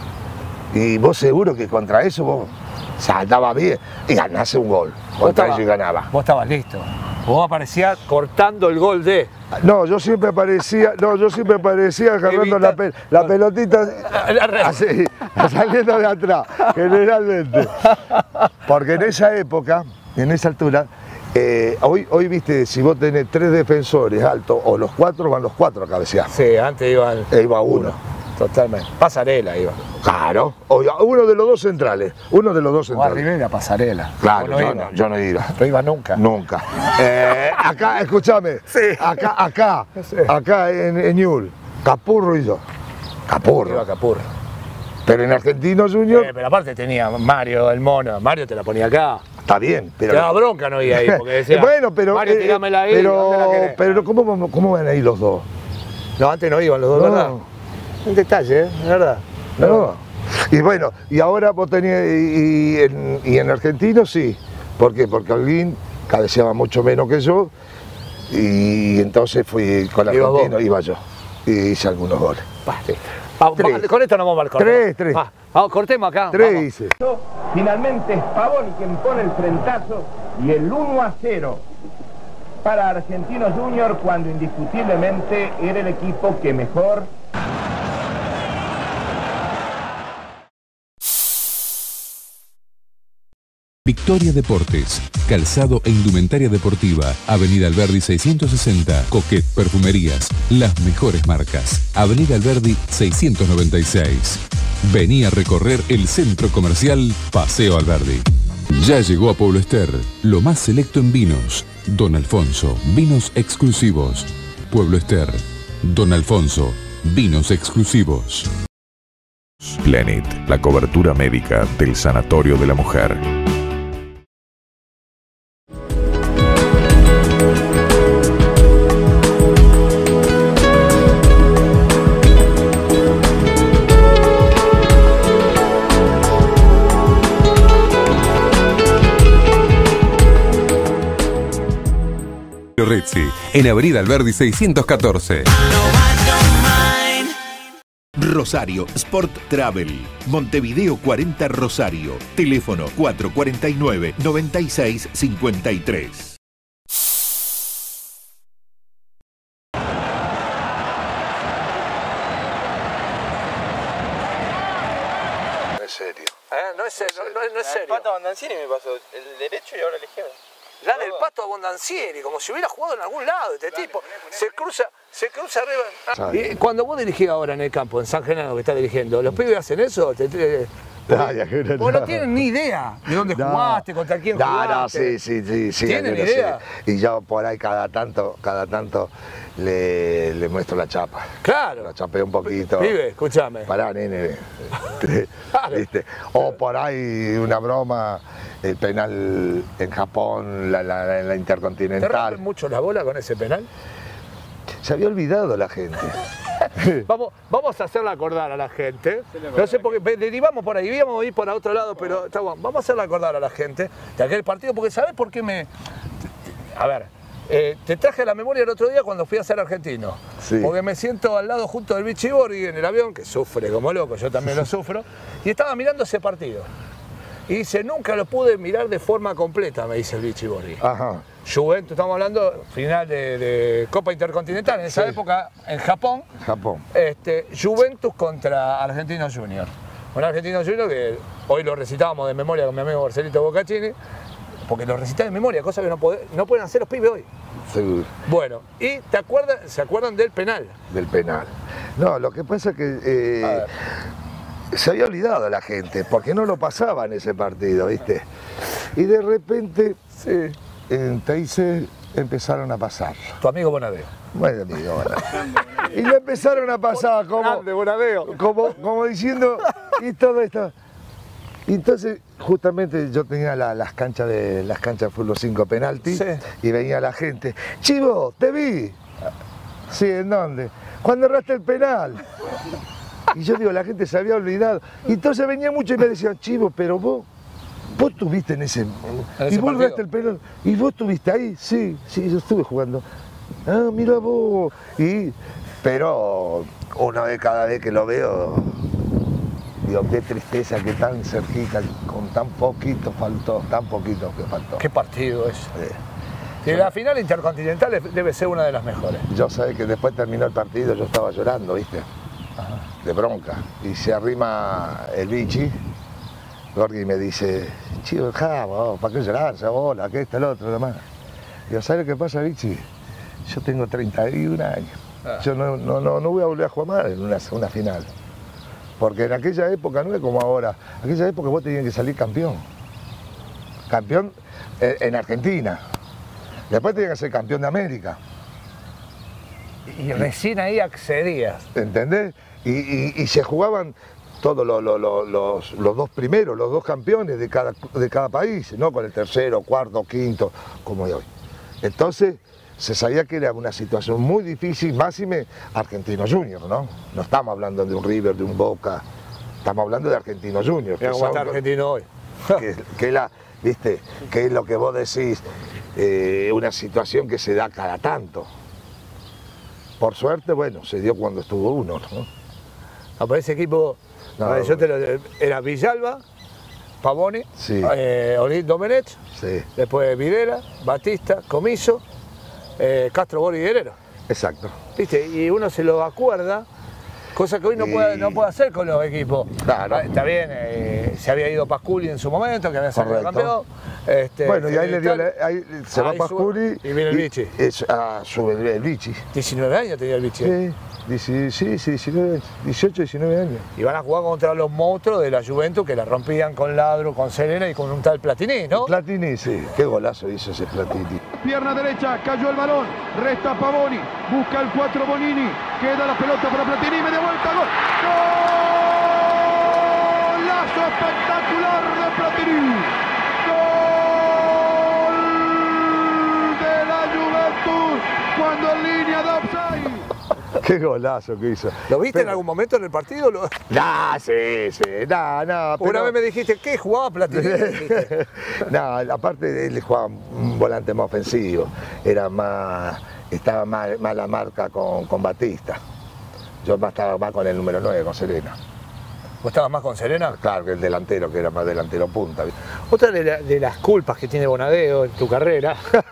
[SPEAKER 5] Y vos seguro que contra eso vos saltaba bien y ganás un gol.
[SPEAKER 4] Vos
[SPEAKER 5] Contra
[SPEAKER 4] estabas-
[SPEAKER 5] ellos y ganaba.
[SPEAKER 4] Vos estabas listo. Vos aparecías cortando el gol de...
[SPEAKER 5] No, yo siempre aparecía, no, yo siempre aparecía agarrando la, pel- la pelotita así, saliendo de atrás, generalmente. Porque en esa época, en esa altura, eh, hoy, hoy viste, si vos tenés tres defensores altos, o los cuatro, van los cuatro a cabecear.
[SPEAKER 4] Sí, antes iban...
[SPEAKER 5] E iba uno.
[SPEAKER 4] Totalmente. Pasarela iba.
[SPEAKER 5] Claro. O uno de los dos centrales. Uno de los dos
[SPEAKER 4] O a
[SPEAKER 5] centrales.
[SPEAKER 4] Rivera, Pasarela.
[SPEAKER 5] Claro,
[SPEAKER 4] Vos no
[SPEAKER 5] yo,
[SPEAKER 4] ibas.
[SPEAKER 5] no, yo no iba.
[SPEAKER 4] No iba nunca.
[SPEAKER 5] Nunca. Eh, acá, escúchame. Acá, acá, acá en, en Ñul, Capurro y yo. Capurro.
[SPEAKER 4] Iba Capurro.
[SPEAKER 5] Pero en Argentino Junior,
[SPEAKER 4] Eh, pero aparte tenía Mario, el mono. Mario te la ponía acá.
[SPEAKER 5] está bien. Pero
[SPEAKER 4] Te daba bronca no ir ahí, porque decía,
[SPEAKER 5] bueno, pero,
[SPEAKER 4] Mario,
[SPEAKER 5] eh,
[SPEAKER 4] tirámela ahí, ¿dónde la
[SPEAKER 5] pero,
[SPEAKER 4] querés?
[SPEAKER 5] pero ¿cómo, vamos- ¿cómo van a ir los dos?
[SPEAKER 4] No, antes no iban los dos,
[SPEAKER 5] No.
[SPEAKER 4] ¿verdad? Un detalle, ¿eh? De verdad.
[SPEAKER 5] No. Y bueno, y ahora vos tenías, y, y en, y en Argentino sí. ¿Por qué? Porque Holguín cabeceaba mucho menos que yo, y entonces fui con
[SPEAKER 4] Ibas
[SPEAKER 5] Argentino,
[SPEAKER 4] vos.
[SPEAKER 5] iba yo. Y hice algunos goles.
[SPEAKER 4] Va, sí. Va, va,
[SPEAKER 5] Tres.
[SPEAKER 4] con esto nos vamos al corte.
[SPEAKER 5] Tres, tres.
[SPEAKER 4] Va, vamos, cortemos acá.
[SPEAKER 5] Tres
[SPEAKER 4] vamos.
[SPEAKER 5] hice.
[SPEAKER 20] Finalmente es Pavoni quien pone el frentazo y el uno a cero para Argentinos Junior cuando indiscutiblemente era el equipo que mejor...
[SPEAKER 12] Victoria Deportes, calzado e indumentaria deportiva, Avenida Alberdi seiscientos sesenta, Coquet Perfumerías, las mejores marcas, Avenida Alberdi seiscientos noventa y seis. Vení a recorrer el centro comercial Paseo Alberdi. Ya llegó a Pueblo Ester, lo más selecto en vinos. Don Alfonso, vinos exclusivos. Pueblo Ester, Don Alfonso, vinos exclusivos.
[SPEAKER 17] Planet, la cobertura médica del Sanatorio de la Mujer.
[SPEAKER 16] Rezzi, en Avenida Alberdi seiscientos catorce.
[SPEAKER 13] Rosario Sport Travel, Montevideo cuarenta Rosario, teléfono cuatro cuarenta y nueve, noventa y seis cincuenta y tres.
[SPEAKER 2] No es serio.
[SPEAKER 1] ¿Eh? No es serio, no, no es serio.
[SPEAKER 3] El Pato Bondancieri me pasó el derecho y ahora el izquierdo.
[SPEAKER 1] La del Pato Bondancieri, como si hubiera jugado en algún lado este tipo. Se cruza, se cruza arriba. Ah. Y cuando vos dirigís ahora en el campo, en San Genaro que estás dirigiendo, ¿los pibes hacen eso? Te, te,
[SPEAKER 5] Ay, no,
[SPEAKER 1] vos no tienen ni idea de dónde
[SPEAKER 5] no.
[SPEAKER 1] jugaste, contra quién
[SPEAKER 5] no,
[SPEAKER 1] jugaste.
[SPEAKER 5] No, sí, sí, sí. sí
[SPEAKER 1] ¿Tienen
[SPEAKER 5] no,
[SPEAKER 1] idea?
[SPEAKER 5] Sí. Y yo por ahí cada tanto, cada tanto le, le muestro la chapa.
[SPEAKER 1] Claro.
[SPEAKER 5] La chapeo un poquito.
[SPEAKER 1] Pibe, escúchame.
[SPEAKER 5] Pará, nene. ¿Viste? O por ahí una broma, el penal en Japón, la, la, la, la Intercontinental.
[SPEAKER 1] ¿Te rompen mucho la bola con ese penal?
[SPEAKER 5] Se había olvidado la gente.
[SPEAKER 1] vamos, vamos a hacerla acordar a la gente. No sé por qué, derivamos por ahí, íbamos a ir por otro lado, pero está bueno. Vamos a hacerla acordar a la gente de aquel partido, porque ¿sabés por qué me...? A ver, eh, te traje a la memoria el otro día cuando fui a ser argentino. Sí. Porque me siento al lado justo del Vichy Borghi en el avión, que sufre como loco, yo también lo sufro, y estaba mirando ese partido. Y dice, nunca lo pude mirar de forma completa, me dice el Vichy Borghi.
[SPEAKER 5] Ajá.
[SPEAKER 1] Juventus, estamos hablando final de, de Copa Intercontinental, en esa sí. época en Japón.
[SPEAKER 5] Japón.
[SPEAKER 1] Este, Juventus contra Argentinos Junior. Un Argentinos Junior que hoy lo recitábamos de memoria con mi amigo Marcelito Bocaccini, porque lo recitaba de memoria, cosa que no, puede, no pueden hacer los pibes hoy.
[SPEAKER 5] Seguro.
[SPEAKER 1] Bueno, ¿y te acuerdas, se acuerdan del penal?
[SPEAKER 5] Del penal. No, lo que pasa es que... Eh, se había olvidado la gente, porque no lo pasaba en ese partido, ¿viste? Y de repente... Sí. En Teise empezaron a pasar.
[SPEAKER 1] Tu amigo Bonadeo.
[SPEAKER 5] Bueno, amigo Bonadeo. Y le empezaron a pasar como,
[SPEAKER 1] grande, Bonadeo.
[SPEAKER 5] como, como diciendo, y todo esto. Y entonces, justamente yo tenía la, las canchas de las canchas de fútbol cinco penalti, sí. Y venía la gente. Chivo, te vi. Sí, ¿en dónde? Cuando erraste el penal. Y yo digo, la gente se había olvidado. Y entonces venía mucho y me decían, Chivo, pero vos... ¿Vos estuviste en ese... ¿En y vos erraste el penal? ¿Y vos estuviste ahí? Sí, sí, yo estuve jugando. Ah, mira vos. Y... Pero una vez cada vez que lo veo, digo, qué tristeza que tan cerquita, con tan poquito faltó, tan poquito que faltó.
[SPEAKER 1] Qué partido es. Sí. Y la final intercontinental debe ser una de las mejores.
[SPEAKER 5] Yo sé que después terminó el partido, yo estaba llorando, ¿viste? Ajá. De bronca. Y se arrima el Vichy. Borghi me dice, chico, dejá, ¿para qué llorar? Esa bola, que esto, el otro, lo más. Digo, ¿sabes lo que pasa, Vichy? Yo tengo treinta y un años. Ah. Yo no, no, no, no voy a volver a jugar más en una, una final. Porque en aquella época no es como ahora. En aquella época vos tenías que salir campeón. Campeón en, en Argentina. Después tenías que ser campeón de América.
[SPEAKER 1] Y recién ahí accedías.
[SPEAKER 5] ¿Entendés? Y, y, y se jugaban... todos los, los, los, los dos primeros, los dos campeones de cada, de cada país, no con el tercero, cuarto, quinto, como hoy. Entonces, se sabía que era una situación muy difícil, máxime Argentinos Junior, ¿no? No estamos hablando de un River, de un Boca, estamos hablando de Argentinos Junior.
[SPEAKER 1] Que ¿Cómo está Argentino hoy?
[SPEAKER 5] que, que, la, ¿viste? que es lo que vos decís, eh, una situación que se da cada tanto. Por suerte, bueno, se dio cuando estuvo uno, ¿no?
[SPEAKER 1] No, pero ese equipo... No, ver, yo te lo, era Villalba,
[SPEAKER 4] Pavoni,
[SPEAKER 5] Sí.
[SPEAKER 4] eh, Olid Domenech,
[SPEAKER 5] Sí,
[SPEAKER 4] después Videla, Batista, Comiso, eh, Castro, Bori y Guerrero.
[SPEAKER 5] exacto.
[SPEAKER 4] ¿Viste? Y uno se lo acuerda, cosa que hoy no,
[SPEAKER 5] Y-
[SPEAKER 4] puede, no puede hacer con los equipos.
[SPEAKER 5] Claro.
[SPEAKER 4] Ah, está bien, eh, se había ido Pasculi en su momento, que había salido
[SPEAKER 5] Correcto.
[SPEAKER 4] campeón. Este,
[SPEAKER 5] Bueno, y ahí le dio,
[SPEAKER 4] tal.
[SPEAKER 5] la- ahí se va
[SPEAKER 4] Ahí
[SPEAKER 5] Pasculi
[SPEAKER 4] sube y viene el Vichy.
[SPEAKER 5] es- ah, sube el, el Vichy.
[SPEAKER 4] diecinueve años tenía el Vichy.
[SPEAKER 5] Sí, dieci- sí, sí, diecinueve, dieciocho, diecinueve años.
[SPEAKER 4] Y van a jugar contra los monstruos de la Juventus que la rompían con Ladro, con Serena y con un tal Platini, ¿no?
[SPEAKER 5] Platini, sí, qué golazo hizo ese Platini.
[SPEAKER 20] Pierna derecha, cayó el balón, resta Pavoni, busca el cuatro Bonini, queda la pelota para Platini, media vuelta, gol. ¡Golazo espectacular de Platini! ¡Gol de la Juventus cuando en línea de offside!
[SPEAKER 5] Qué golazo que hizo.
[SPEAKER 4] ¿Lo viste en
[SPEAKER 5] Pero-
[SPEAKER 4] algún momento en el partido? Lo-
[SPEAKER 5] Nah, sí, sí, nah, nah.
[SPEAKER 4] Una
[SPEAKER 5] pero-
[SPEAKER 4] vez me dijiste, ¿qué jugaba Platini? Dijiste.
[SPEAKER 5] No, aparte él jugaba un volante más ofensivo, era más, estaba más, más la marca con, con Batista. Yo más estaba más con el número nueve, con Serena.
[SPEAKER 4] ¿Vos estabas más con Serena?
[SPEAKER 5] Claro, que el delantero, que era más delantero punta.
[SPEAKER 4] Otra de, la- de las culpas que tiene Bonadeo en tu carrera,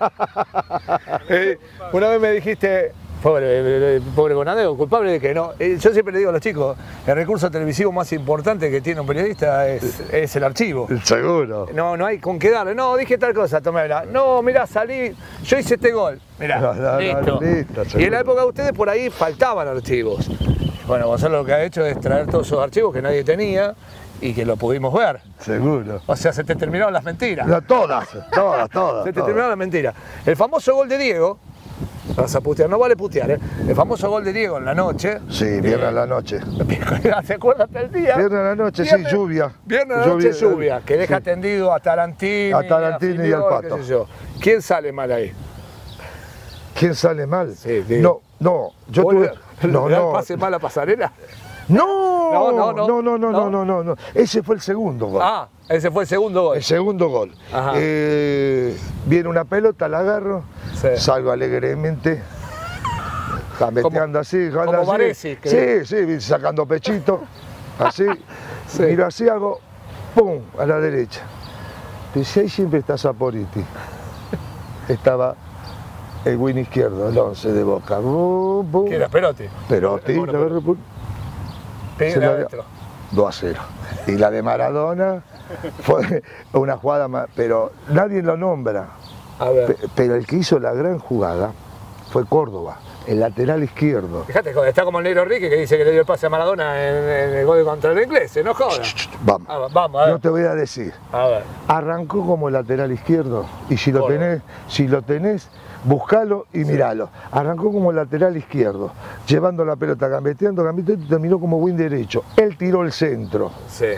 [SPEAKER 4] eh, una vez me dijiste, pobre, eh, pobre Bonadeo, culpable de que no. Eh, yo siempre le digo a los chicos, el recurso televisivo más importante que tiene un periodista es, es el archivo.
[SPEAKER 5] Seguro.
[SPEAKER 4] No, no hay con qué darle. No, dije tal cosa, toméla. No, mirá, salí, yo hice este gol. Mirá,
[SPEAKER 5] No, no, no,
[SPEAKER 4] listo.
[SPEAKER 5] listo,
[SPEAKER 4] Y en
[SPEAKER 5] seguro.
[SPEAKER 4] la época de ustedes por ahí faltaban archivos. Bueno, Gonzalo lo que ha hecho es traer todos esos archivos que nadie tenía y que lo pudimos ver.
[SPEAKER 5] Seguro.
[SPEAKER 4] O sea, se te terminaron las mentiras.
[SPEAKER 5] No, todas, todas, todas.
[SPEAKER 4] Se te
[SPEAKER 5] todas.
[SPEAKER 4] terminaron las mentiras. El famoso gol de Diego, vas a putear, no vale putear, ¿eh? El famoso gol de Diego en la noche.
[SPEAKER 5] Sí, viernes a la noche.
[SPEAKER 4] ¿Se acuerdan del día?
[SPEAKER 5] Viernes a la noche,
[SPEAKER 4] Viernes-
[SPEAKER 5] sí, lluvia.
[SPEAKER 4] Viernes a la noche,
[SPEAKER 5] Lluvia,
[SPEAKER 4] lluvia, que deja
[SPEAKER 5] sí.
[SPEAKER 4] tendido a Tarantini,
[SPEAKER 5] A Tarantini y al
[SPEAKER 4] Filiol,
[SPEAKER 5] Pato.
[SPEAKER 4] qué sé yo. ¿Quién sale mal ahí?
[SPEAKER 5] ¿Quién sale mal?
[SPEAKER 4] Sí, digo.
[SPEAKER 5] No, no, yo
[SPEAKER 4] ¿Vos
[SPEAKER 5] tuve...
[SPEAKER 4] le-
[SPEAKER 5] No,
[SPEAKER 4] le da el
[SPEAKER 5] no,
[SPEAKER 4] pase mal a Pasarela?
[SPEAKER 5] no,
[SPEAKER 4] No, no, no.
[SPEAKER 5] no, no, no, no, no, no, no. Ese fue el segundo gol.
[SPEAKER 4] Ah, ese fue el segundo gol.
[SPEAKER 5] El segundo gol.
[SPEAKER 4] Ajá.
[SPEAKER 5] Eh, viene una pelota, la agarro,
[SPEAKER 4] Sí.
[SPEAKER 5] salgo alegremente, gambeteando así, jugando
[SPEAKER 4] como
[SPEAKER 5] así. Sí,
[SPEAKER 4] Varesi, que-
[SPEAKER 5] sí, sacando pechito, así.
[SPEAKER 4] Sí.
[SPEAKER 5] Miro así, hago, pum, a la derecha. Dice, ahí siempre está Saporiti. Estaba el win izquierdo, el once de Boca. Bum, bum.
[SPEAKER 4] ¿Quién era Perotti?
[SPEAKER 5] Perotti,
[SPEAKER 4] Bueno,
[SPEAKER 5] la agarré, pum,
[SPEAKER 4] Pegué
[SPEAKER 5] se la-
[SPEAKER 4] adentro.
[SPEAKER 5] dos a cero. Y la de Maradona fue una jugada más, pero nadie lo nombra.
[SPEAKER 4] A ver.
[SPEAKER 5] Pe- Pero el que hizo la gran jugada fue Córdoba, el lateral izquierdo.
[SPEAKER 4] Fíjate, está como el negro Ricky que dice que le dio el pase a Maradona en, en el gol contra el inglés, no joda.
[SPEAKER 5] Vamos,
[SPEAKER 4] Ah, vamos, a ver.
[SPEAKER 5] no te voy a decir.
[SPEAKER 4] A ver.
[SPEAKER 5] Arrancó como lateral izquierdo y si lo
[SPEAKER 4] Córdoba.
[SPEAKER 5] tenés, si lo tenés, buscalo y miralo. Arrancó como lateral izquierdo, llevando la pelota, gambeteando, gambeteando y terminó como win derecho. Él tiró el centro
[SPEAKER 4] Sí.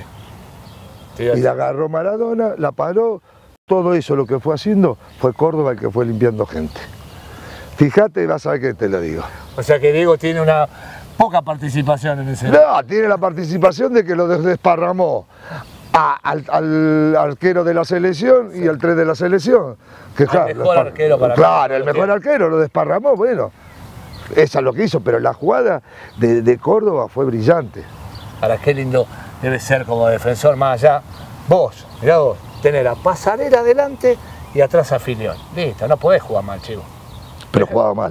[SPEAKER 5] y la agarró Maradona, la paró. Todo eso lo que fue haciendo fue Córdoba el que fue limpiando gente. Fíjate y vas a ver que te lo digo.
[SPEAKER 4] O sea que Diego tiene una poca participación en ese.
[SPEAKER 5] No, tiene la participación de que lo des- desparramó a- al, al arquero de la selección y al tres de la selección. Que,
[SPEAKER 4] Al
[SPEAKER 5] claro,
[SPEAKER 4] mejor
[SPEAKER 5] lo despar-
[SPEAKER 4] arquero para mí,
[SPEAKER 5] Claro, el
[SPEAKER 4] lo
[SPEAKER 5] mejor
[SPEAKER 4] tiene.
[SPEAKER 5] arquero lo desparramó, bueno. Esa es lo que hizo, pero la jugada de, de Córdoba fue brillante.
[SPEAKER 4] Ahora qué lindo debe ser como defensor más allá. Vos, mirá vos, tener a Pasarela adelante y atrás a Filiol. Listo, no podés jugar mal, chivo.
[SPEAKER 5] Pero jugaba mal.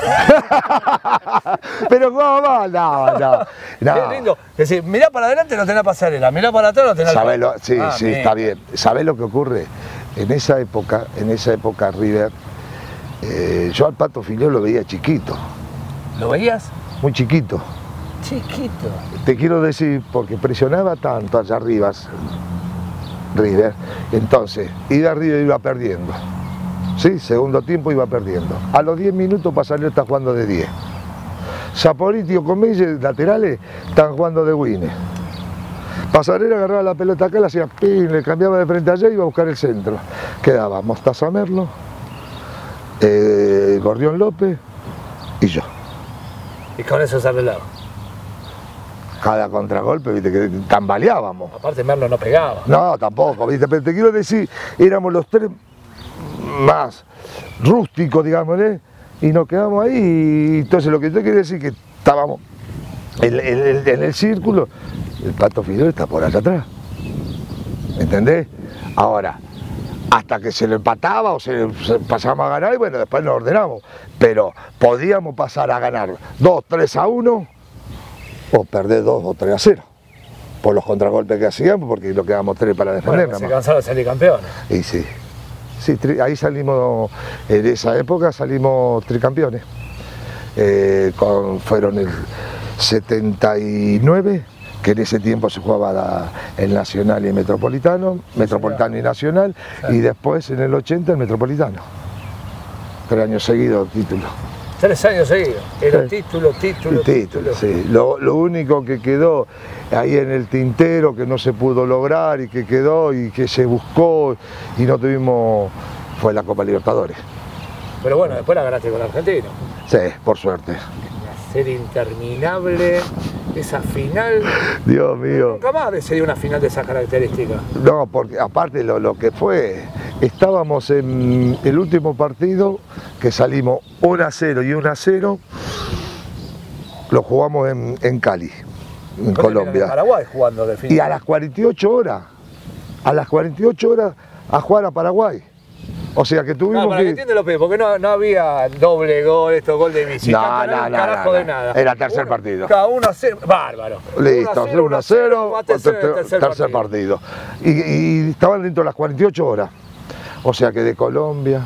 [SPEAKER 5] Pero jugaba mal, no, no. no.
[SPEAKER 4] Qué lindo. Es decir, mirá para adelante no tenés Pasarela, mirá para atrás no tenés al
[SPEAKER 5] ¿Sabés lo-
[SPEAKER 4] Pato.
[SPEAKER 5] sí,
[SPEAKER 4] Ah,
[SPEAKER 5] sí,
[SPEAKER 4] mira.
[SPEAKER 5] está bien. ¿Sabés lo que ocurre? En esa época, en esa época River, eh, yo al Pato Filiol lo veía chiquito,
[SPEAKER 4] ¿Lo veías?
[SPEAKER 5] muy chiquito.
[SPEAKER 4] Chiquito.
[SPEAKER 5] Te quiero decir, porque presionaba tanto allá arriba River, entonces iba arriba y iba perdiendo. Sí, segundo tiempo iba perdiendo. A los diez minutos Pasarela está jugando de diez. Saporiti o Comelles, laterales, están jugando de Wine. Pasarela agarraba la pelota acá, la hacía pin, le cambiaba de frente allá y iba a buscar el centro. Quedaba Mostaza Merlo, eh, Gordión López y yo.
[SPEAKER 4] Y con eso se arreglaba.
[SPEAKER 5] Cada contragolpe, viste, que tambaleábamos.
[SPEAKER 4] Aparte Merlo no pegaba.
[SPEAKER 5] No, tampoco, viste, pero te quiero decir, éramos los tres más rústicos, digámosle, y nos quedamos ahí, y entonces lo que yo quiero decir es que estábamos en, en- en el círculo, el Pato Filiol está por allá atrás. ¿entendés? Ahora, hasta que se lo empataba o se, se pasamos a ganar y bueno, después nos ordenamos. Pero podíamos pasar a ganar dos, tres a uno o perder dos o tres a cero. Por los contragolpes que hacíamos, porque lo quedamos tres para defender.
[SPEAKER 4] Bueno, se cansaron de salir campeones.
[SPEAKER 5] Y sí, sí, ahí salimos, en esa época salimos tricampeones. Eh, con, fueron el setenta y nueve, que en ese tiempo se jugaba la, el Nacional y el Metropolitano, Metropolitano y Nacional, sí. Y después en el ochenta el Metropolitano. Tres años seguidos título.
[SPEAKER 4] Tres años seguidos, era sí. título, título, título.
[SPEAKER 5] título. Sí. Lo, lo único que quedó ahí en el tintero, que no se pudo lograr y que quedó y que se buscó y no tuvimos, fue la Copa Libertadores.
[SPEAKER 4] Pero bueno, después la ganaste con Argentino.
[SPEAKER 5] Sí, por suerte.
[SPEAKER 4] Una serie interminable, esa final.
[SPEAKER 5] Dios mío.
[SPEAKER 4] Nunca más se dio una final de esas características.
[SPEAKER 5] No, porque aparte lo, lo que fue, estábamos en el último partido que salimos uno a cero y uno a cero, lo jugamos en, en Cali, en Colombia.
[SPEAKER 4] En Paraguay jugando de final.
[SPEAKER 5] Y a las cuarenta y ocho horas, a las cuarenta y ocho horas a jugar a Paraguay. O sea que tuvimos
[SPEAKER 4] no, para
[SPEAKER 5] que...
[SPEAKER 4] que entiende López, porque no, no había doble gol, esto gol de visitante,
[SPEAKER 5] no, no,
[SPEAKER 4] no,
[SPEAKER 5] no,
[SPEAKER 4] carajo
[SPEAKER 5] no,
[SPEAKER 4] de
[SPEAKER 5] no.
[SPEAKER 4] nada.
[SPEAKER 5] Era tercer partido.
[SPEAKER 4] Cada uno a cero, bárbaro.
[SPEAKER 5] Listo, uno a cero, tercer, tercer, tercer partido. partido. Y, y estaban dentro de las cuarenta y ocho horas. O sea que de Colombia,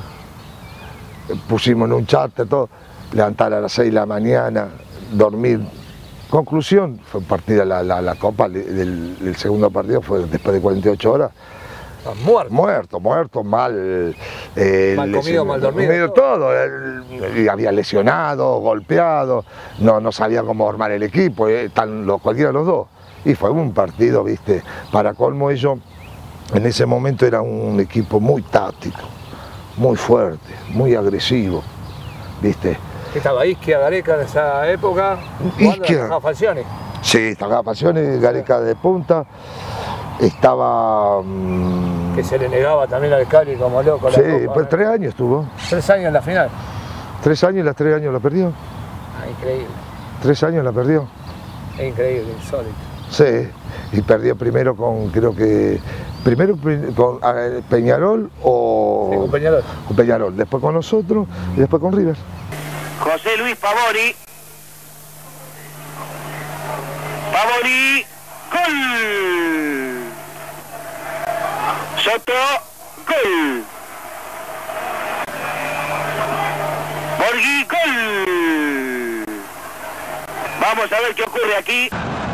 [SPEAKER 5] pusimos en un chat, todo, levantar a las seis de la mañana, dormir. Conclusión, fue partida la, la, la copa del, del segundo partido, fue después de cuarenta y ocho horas.
[SPEAKER 4] Muerto.
[SPEAKER 5] Muerto, muerto, mal. Eh,
[SPEAKER 4] mal comido, mal dormido.
[SPEAKER 5] Comido todo. todo. Y había lesionado, golpeado, no, no sabía cómo armar el equipo, eh, tan, los, cualquiera de los dos. Y fue un partido, viste, para colmo ellos, en ese momento era un equipo muy táctico, muy fuerte, muy agresivo, viste.
[SPEAKER 4] ¿Estaba Isquia, Gareca en esa época?
[SPEAKER 5] Isquia.
[SPEAKER 4] Falcioni?
[SPEAKER 5] Sí, estaba Falcioni, Gareca de punta. Estaba... Mmm...
[SPEAKER 4] Que se le negaba también al Cali como loco.
[SPEAKER 5] Sí,
[SPEAKER 4] la copa,
[SPEAKER 5] pues
[SPEAKER 4] ¿eh?
[SPEAKER 5] tres años estuvo.
[SPEAKER 4] Tres años en la final.
[SPEAKER 5] Tres años y las tres años la perdió.
[SPEAKER 4] Ah, increíble.
[SPEAKER 5] Tres años la perdió.
[SPEAKER 4] Es increíble, insólito.
[SPEAKER 5] Sí, y perdió primero con, creo que... Primero con Peñarol o...
[SPEAKER 4] Sí, con Peñarol.
[SPEAKER 5] Con Peñarol, después con nosotros y después con River.
[SPEAKER 20] José Luis Pavori. Pavori. ¡Gol! Soto, gol. Borghi, gol. Vamos a ver qué ocurre aquí.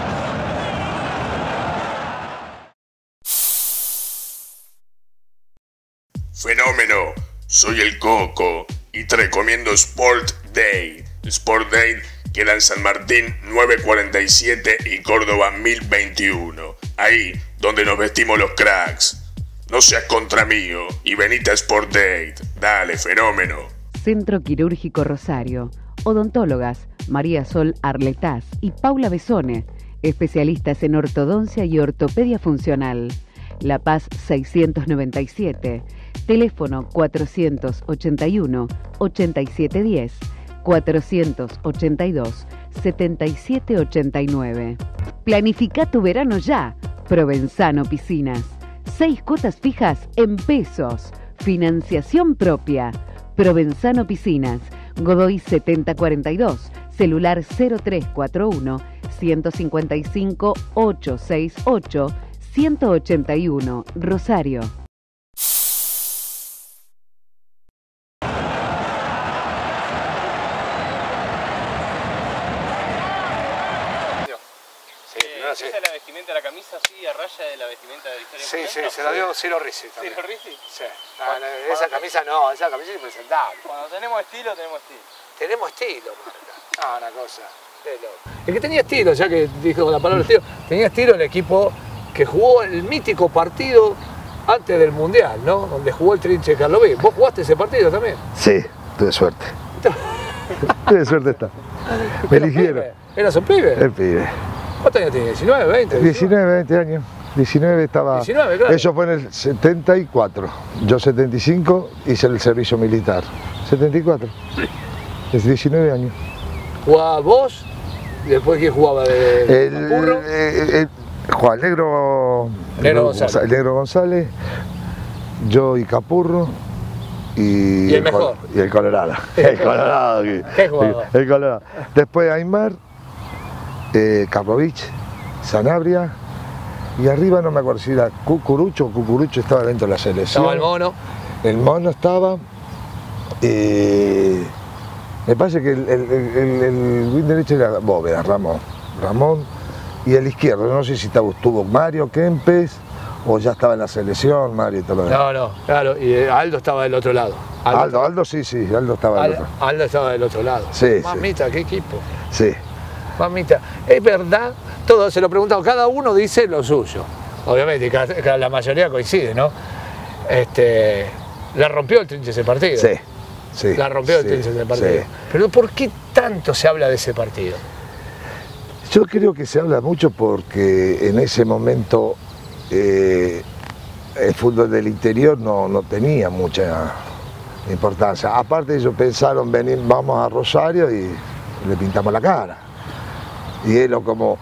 [SPEAKER 18] Fenómeno, soy el Coco y te recomiendo Sport Day. Sport Day queda en San Martín nueve cuarenta y siete y Córdoba mil veintiuno. Ahí donde nos vestimos los cracks. No seas contra mío y venite a Sport Date. Dale, Fenómeno.
[SPEAKER 14] Centro Quirúrgico Rosario. Odontólogas María Sol Arletaz y Paula Besone. Especialistas en ortodoncia y ortopedia funcional. La Paz seiscientos noventa y siete. Teléfono cuatrocientos ochenta y uno, ochenta y siete diez. cuatrocientos ochenta y dos, setenta y siete ochenta y nueve. Planifica tu verano ya. Provenzano Piscinas. Seis cuotas fijas en pesos. Financiación propia. Provenzano Piscinas. Godoy setenta cuarenta y dos. Celular cero tres cuatro uno, ciento cincuenta y cinco, ochocientos sesenta y ocho, ciento ochenta y uno. Rosario.
[SPEAKER 3] ¿Esa es la vestimenta de la camisa así a raya de la vestimenta de Victoria?
[SPEAKER 4] Sí, sí, se la dio Ciro Rizzi también.
[SPEAKER 3] ¿Ciro Rizzi?
[SPEAKER 4] Sí. No, no, esa camisa no, esa camisa es impresentable.
[SPEAKER 3] Cuando tenemos estilo, tenemos estilo.
[SPEAKER 4] Tenemos estilo, Marca. Ah, una cosa de loco. El que tenía estilo, ya que dijo la palabra estilo, tenía estilo el equipo que jugó el mítico partido antes del Mundial, ¿no? Donde jugó el Trinche Carloví. ¿Vos jugaste ese partido también?
[SPEAKER 5] Sí, tuve suerte. Tuve suerte esta. Me eligieron.
[SPEAKER 4] ¿Eras un pibe?
[SPEAKER 5] El pibe.
[SPEAKER 4] ¿Cuántos años tenía? ¿diecinueve, veinte?
[SPEAKER 5] diecinueve, veinte años. diecinueve estaba...
[SPEAKER 4] diecinueve, claro.
[SPEAKER 5] Eso fue en el setenta y cuatro. Yo setenta y cinco hice el servicio militar. setenta y cuatro. Es diecinueve años.
[SPEAKER 4] ¿Jugabas vos? ¿Y después quién jugaba? ¿De
[SPEAKER 5] el,
[SPEAKER 4] Burro?
[SPEAKER 5] Eh, eh, Juan Negro,
[SPEAKER 4] Negro González.
[SPEAKER 5] González. Negro González, yo y Capurro. Y,
[SPEAKER 4] ¿Y el mejor?
[SPEAKER 5] Y el Colorado. El Colorado.
[SPEAKER 4] ¿Qué jugador?
[SPEAKER 5] El Colorado. Después Aymar, eh, Karlovich, Sanabria. Y arriba no me acuerdo si era Cucurucho o Cucurucho estaba dentro de la selección.
[SPEAKER 4] Estaba el Mono.
[SPEAKER 5] El Mono estaba. Eh, me parece que el, el, el, el win derecho era Bóveda, Ramón. Ramón. Y el izquierdo, no sé si estaba, estuvo Mario Kempes o ya estaba en la selección, Mario y todo lo demás.
[SPEAKER 4] No, no, claro. Y Aldo estaba del otro lado.
[SPEAKER 5] Aldo, Aldo, Aldo sí, sí, Aldo estaba del
[SPEAKER 4] Aldo,
[SPEAKER 5] otro.
[SPEAKER 4] Aldo estaba del otro lado.
[SPEAKER 5] Sí,
[SPEAKER 4] Mamita, sí. Qué equipo.
[SPEAKER 5] Sí.
[SPEAKER 4] Mamita, es verdad, todo se lo he preguntado, cada uno dice lo suyo. Obviamente, cada, la mayoría coincide, ¿no? Este, la rompió el Trinche ese partido.
[SPEAKER 5] Sí, sí.
[SPEAKER 4] La rompió
[SPEAKER 5] sí,
[SPEAKER 4] el Trinche ese partido.
[SPEAKER 5] Sí.
[SPEAKER 4] Pero ¿por qué tanto se habla de ese partido?
[SPEAKER 5] Yo creo que se habla mucho porque en ese momento eh, el fútbol del interior no, no tenía mucha importancia. Aparte ellos pensaron, venir, vamos a Rosario y le pintamos la cara. Y era como,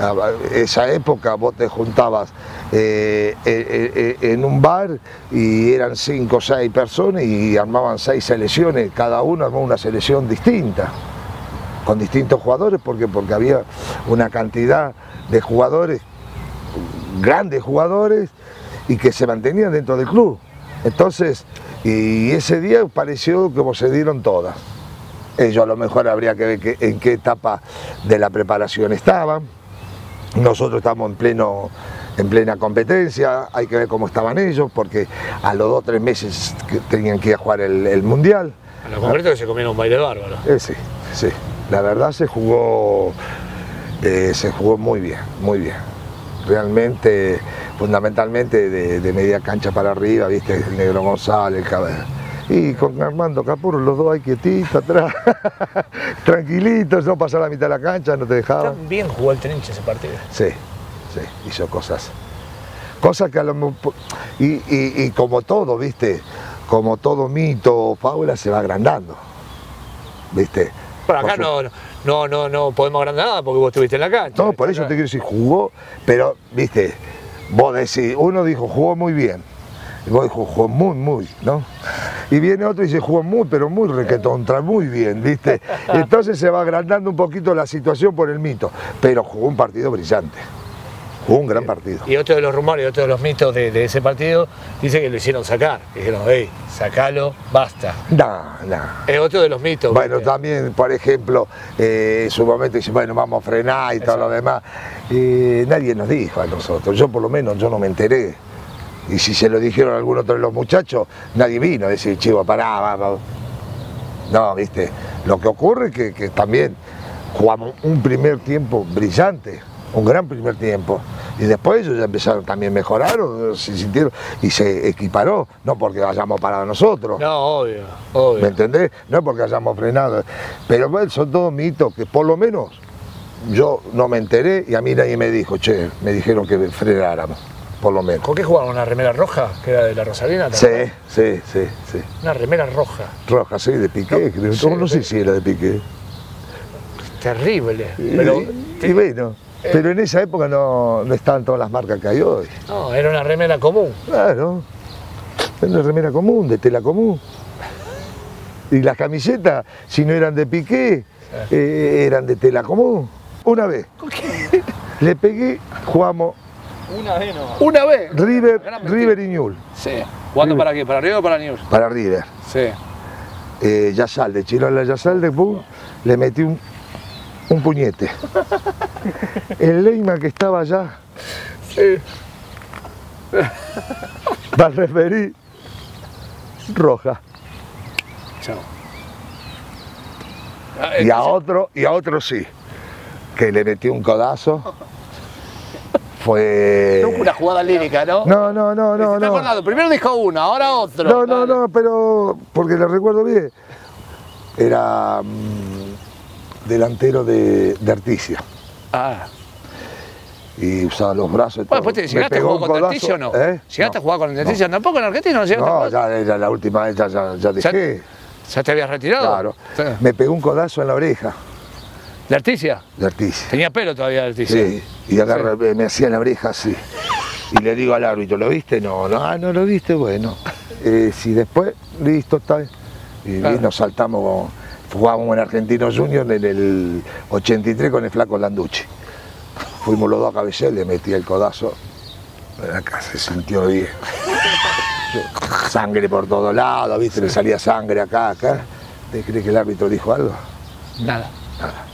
[SPEAKER 5] esa época vos te juntabas eh, eh, eh, en un bar y eran cinco o seis personas y armaban seis selecciones, cada uno armó una selección distinta, con distintos jugadores, porque, porque había una cantidad de jugadores, grandes jugadores, y que se mantenían dentro del club. Entonces, y ese día pareció como se dieron todas. Ellos a lo mejor habría que ver que, en qué etapa de la preparación estaban. Nosotros estamos en, pleno, en plena competencia, hay que ver cómo estaban ellos, porque a los dos o tres meses que tenían que ir a jugar el, el Mundial.
[SPEAKER 4] En lo concreto que se comieron un baile bárbaro.
[SPEAKER 5] Eh, sí, sí. La verdad se jugó, eh, se jugó muy bien, muy bien. Realmente, fundamentalmente de, de media cancha para arriba, viste, el Negro González, el Cabello. Y con Armando Capurro, los dos ahí quietitos atrás, tranquilitos, no pasar la mitad de la cancha, no te dejaban.
[SPEAKER 4] También jugó el Trinche ese partido.
[SPEAKER 5] Sí, sí, hizo cosas. Cosas que a lo mejor, y, y, y como todo, viste, como todo mito o fábula se va agrandando, viste.
[SPEAKER 4] Pero acá no, no, no, no podemos agrandar nada porque vos estuviste en la cancha.
[SPEAKER 5] No, por eso te quiero decir, jugó, pero, viste, vos decís, uno dijo, jugó muy bien. Y vos dijo, jugó muy, muy, ¿no? Y viene otro y dice, jugó muy, pero muy requetontra, muy bien, ¿viste? Entonces se va agrandando un poquito la situación por el mito, pero jugó un partido brillante. Jugó un gran partido.
[SPEAKER 4] Y otro de los rumores, otro de los mitos de, de ese partido, dice que lo hicieron sacar. Dijeron, hey, sacalo, basta.
[SPEAKER 5] No, no.
[SPEAKER 4] Es otro de los mitos.
[SPEAKER 5] Bueno,
[SPEAKER 4] ¿viste?
[SPEAKER 5] también, por ejemplo, eh, en su momento dice, bueno, vamos a frenar y todo lo demás. Eh, nadie nos dijo a nosotros, yo por lo menos yo no me enteré. Y si se lo dijeron a algún otro de los muchachos, nadie vino a decir, chivo, pará, vamos. No, viste, lo que ocurre es que, que también jugamos un primer tiempo brillante, un gran primer tiempo. Y después ellos ya empezaron también, mejoraron, se sintieron y se equiparó, no porque hayamos parado nosotros.
[SPEAKER 4] No, obvio, obvio.
[SPEAKER 5] ¿Me entendés? No porque hayamos frenado. Pero bueno, son todos mitos que por lo menos yo no me enteré y a mí nadie me dijo, che, me dijeron que frenáramos. Por lo menos.
[SPEAKER 4] ¿Con qué jugaban? ¿Una remera roja? ¿Que era de la Rosalina?
[SPEAKER 5] Sí, sí, sí, sí.
[SPEAKER 4] Una remera roja.
[SPEAKER 5] Roja, sí, de Piqué. No, sí, no sé si era de Piqué.
[SPEAKER 4] Terrible.
[SPEAKER 5] Y,
[SPEAKER 4] pero,
[SPEAKER 5] y bueno, eh, pero en esa época no, no estaban todas las marcas que hay hoy.
[SPEAKER 4] No, era una remera común.
[SPEAKER 5] Claro. Era una remera común, de tela común. Y las camisetas, si no eran de Piqué, sí. eh, eran de tela común. Una vez. ¿Con qué? Le pegué, jugamos.
[SPEAKER 3] Una vez no.
[SPEAKER 4] Una vez.
[SPEAKER 5] River, River y Newell's.
[SPEAKER 4] Sí. ¿Jugando para qué? ¿Para River o para Newell's?
[SPEAKER 5] Para River.
[SPEAKER 4] Sí.
[SPEAKER 5] Eh, Yasalde, Chirola Yasalde, pum, le metí un, un puñete. El Leyma que estaba allá.
[SPEAKER 4] Sí.
[SPEAKER 5] Para referir. Roja.
[SPEAKER 4] Chao.
[SPEAKER 5] Y a otro, y a otro sí. Que le metí un codazo. Fue...
[SPEAKER 4] No, una jugada lírica, ¿no?
[SPEAKER 5] No, no, no, no.
[SPEAKER 4] ¿Te acordado? Primero dijo uno, ahora otro.
[SPEAKER 5] No, no, no, pero porque lo recuerdo bien. Era mmm, delantero de, de Articia.
[SPEAKER 4] Ah.
[SPEAKER 5] Y usaba los brazos.
[SPEAKER 4] Bueno, después te llegaste a jugar con Articia o no?
[SPEAKER 5] ¿Eh?
[SPEAKER 4] ¿Llegaste
[SPEAKER 5] no,
[SPEAKER 4] a jugar con Articia?
[SPEAKER 5] No.
[SPEAKER 4] ¿Tampoco en Argentina no llegaste?
[SPEAKER 5] No, ya era la última vez, ya, ya, ya dejé.
[SPEAKER 4] ¿Ya, ¿Ya te habías retirado?
[SPEAKER 5] Claro.
[SPEAKER 4] Sí.
[SPEAKER 5] Me pegó un codazo en la oreja.
[SPEAKER 4] ¿De Articia?
[SPEAKER 5] De Articia.
[SPEAKER 4] Tenía pelo todavía de Articia.
[SPEAKER 5] Sí, y agarra, sí. me hacía la oreja así. Y le digo al árbitro, ¿lo viste? No, no, ah, no lo viste, bueno. Eh, si después, listo, está. Y, claro. y nos saltamos, jugábamos en Argentino Junior en el ochenta y tres con el flaco Landucci. Fuimos los dos a cabecear, le metí el codazo. Acá se sintió bien. Sangre por todos lados, ¿viste? Le salía sangre acá, acá. ¿Te crees que el árbitro dijo algo?
[SPEAKER 4] Nada.
[SPEAKER 5] Nada.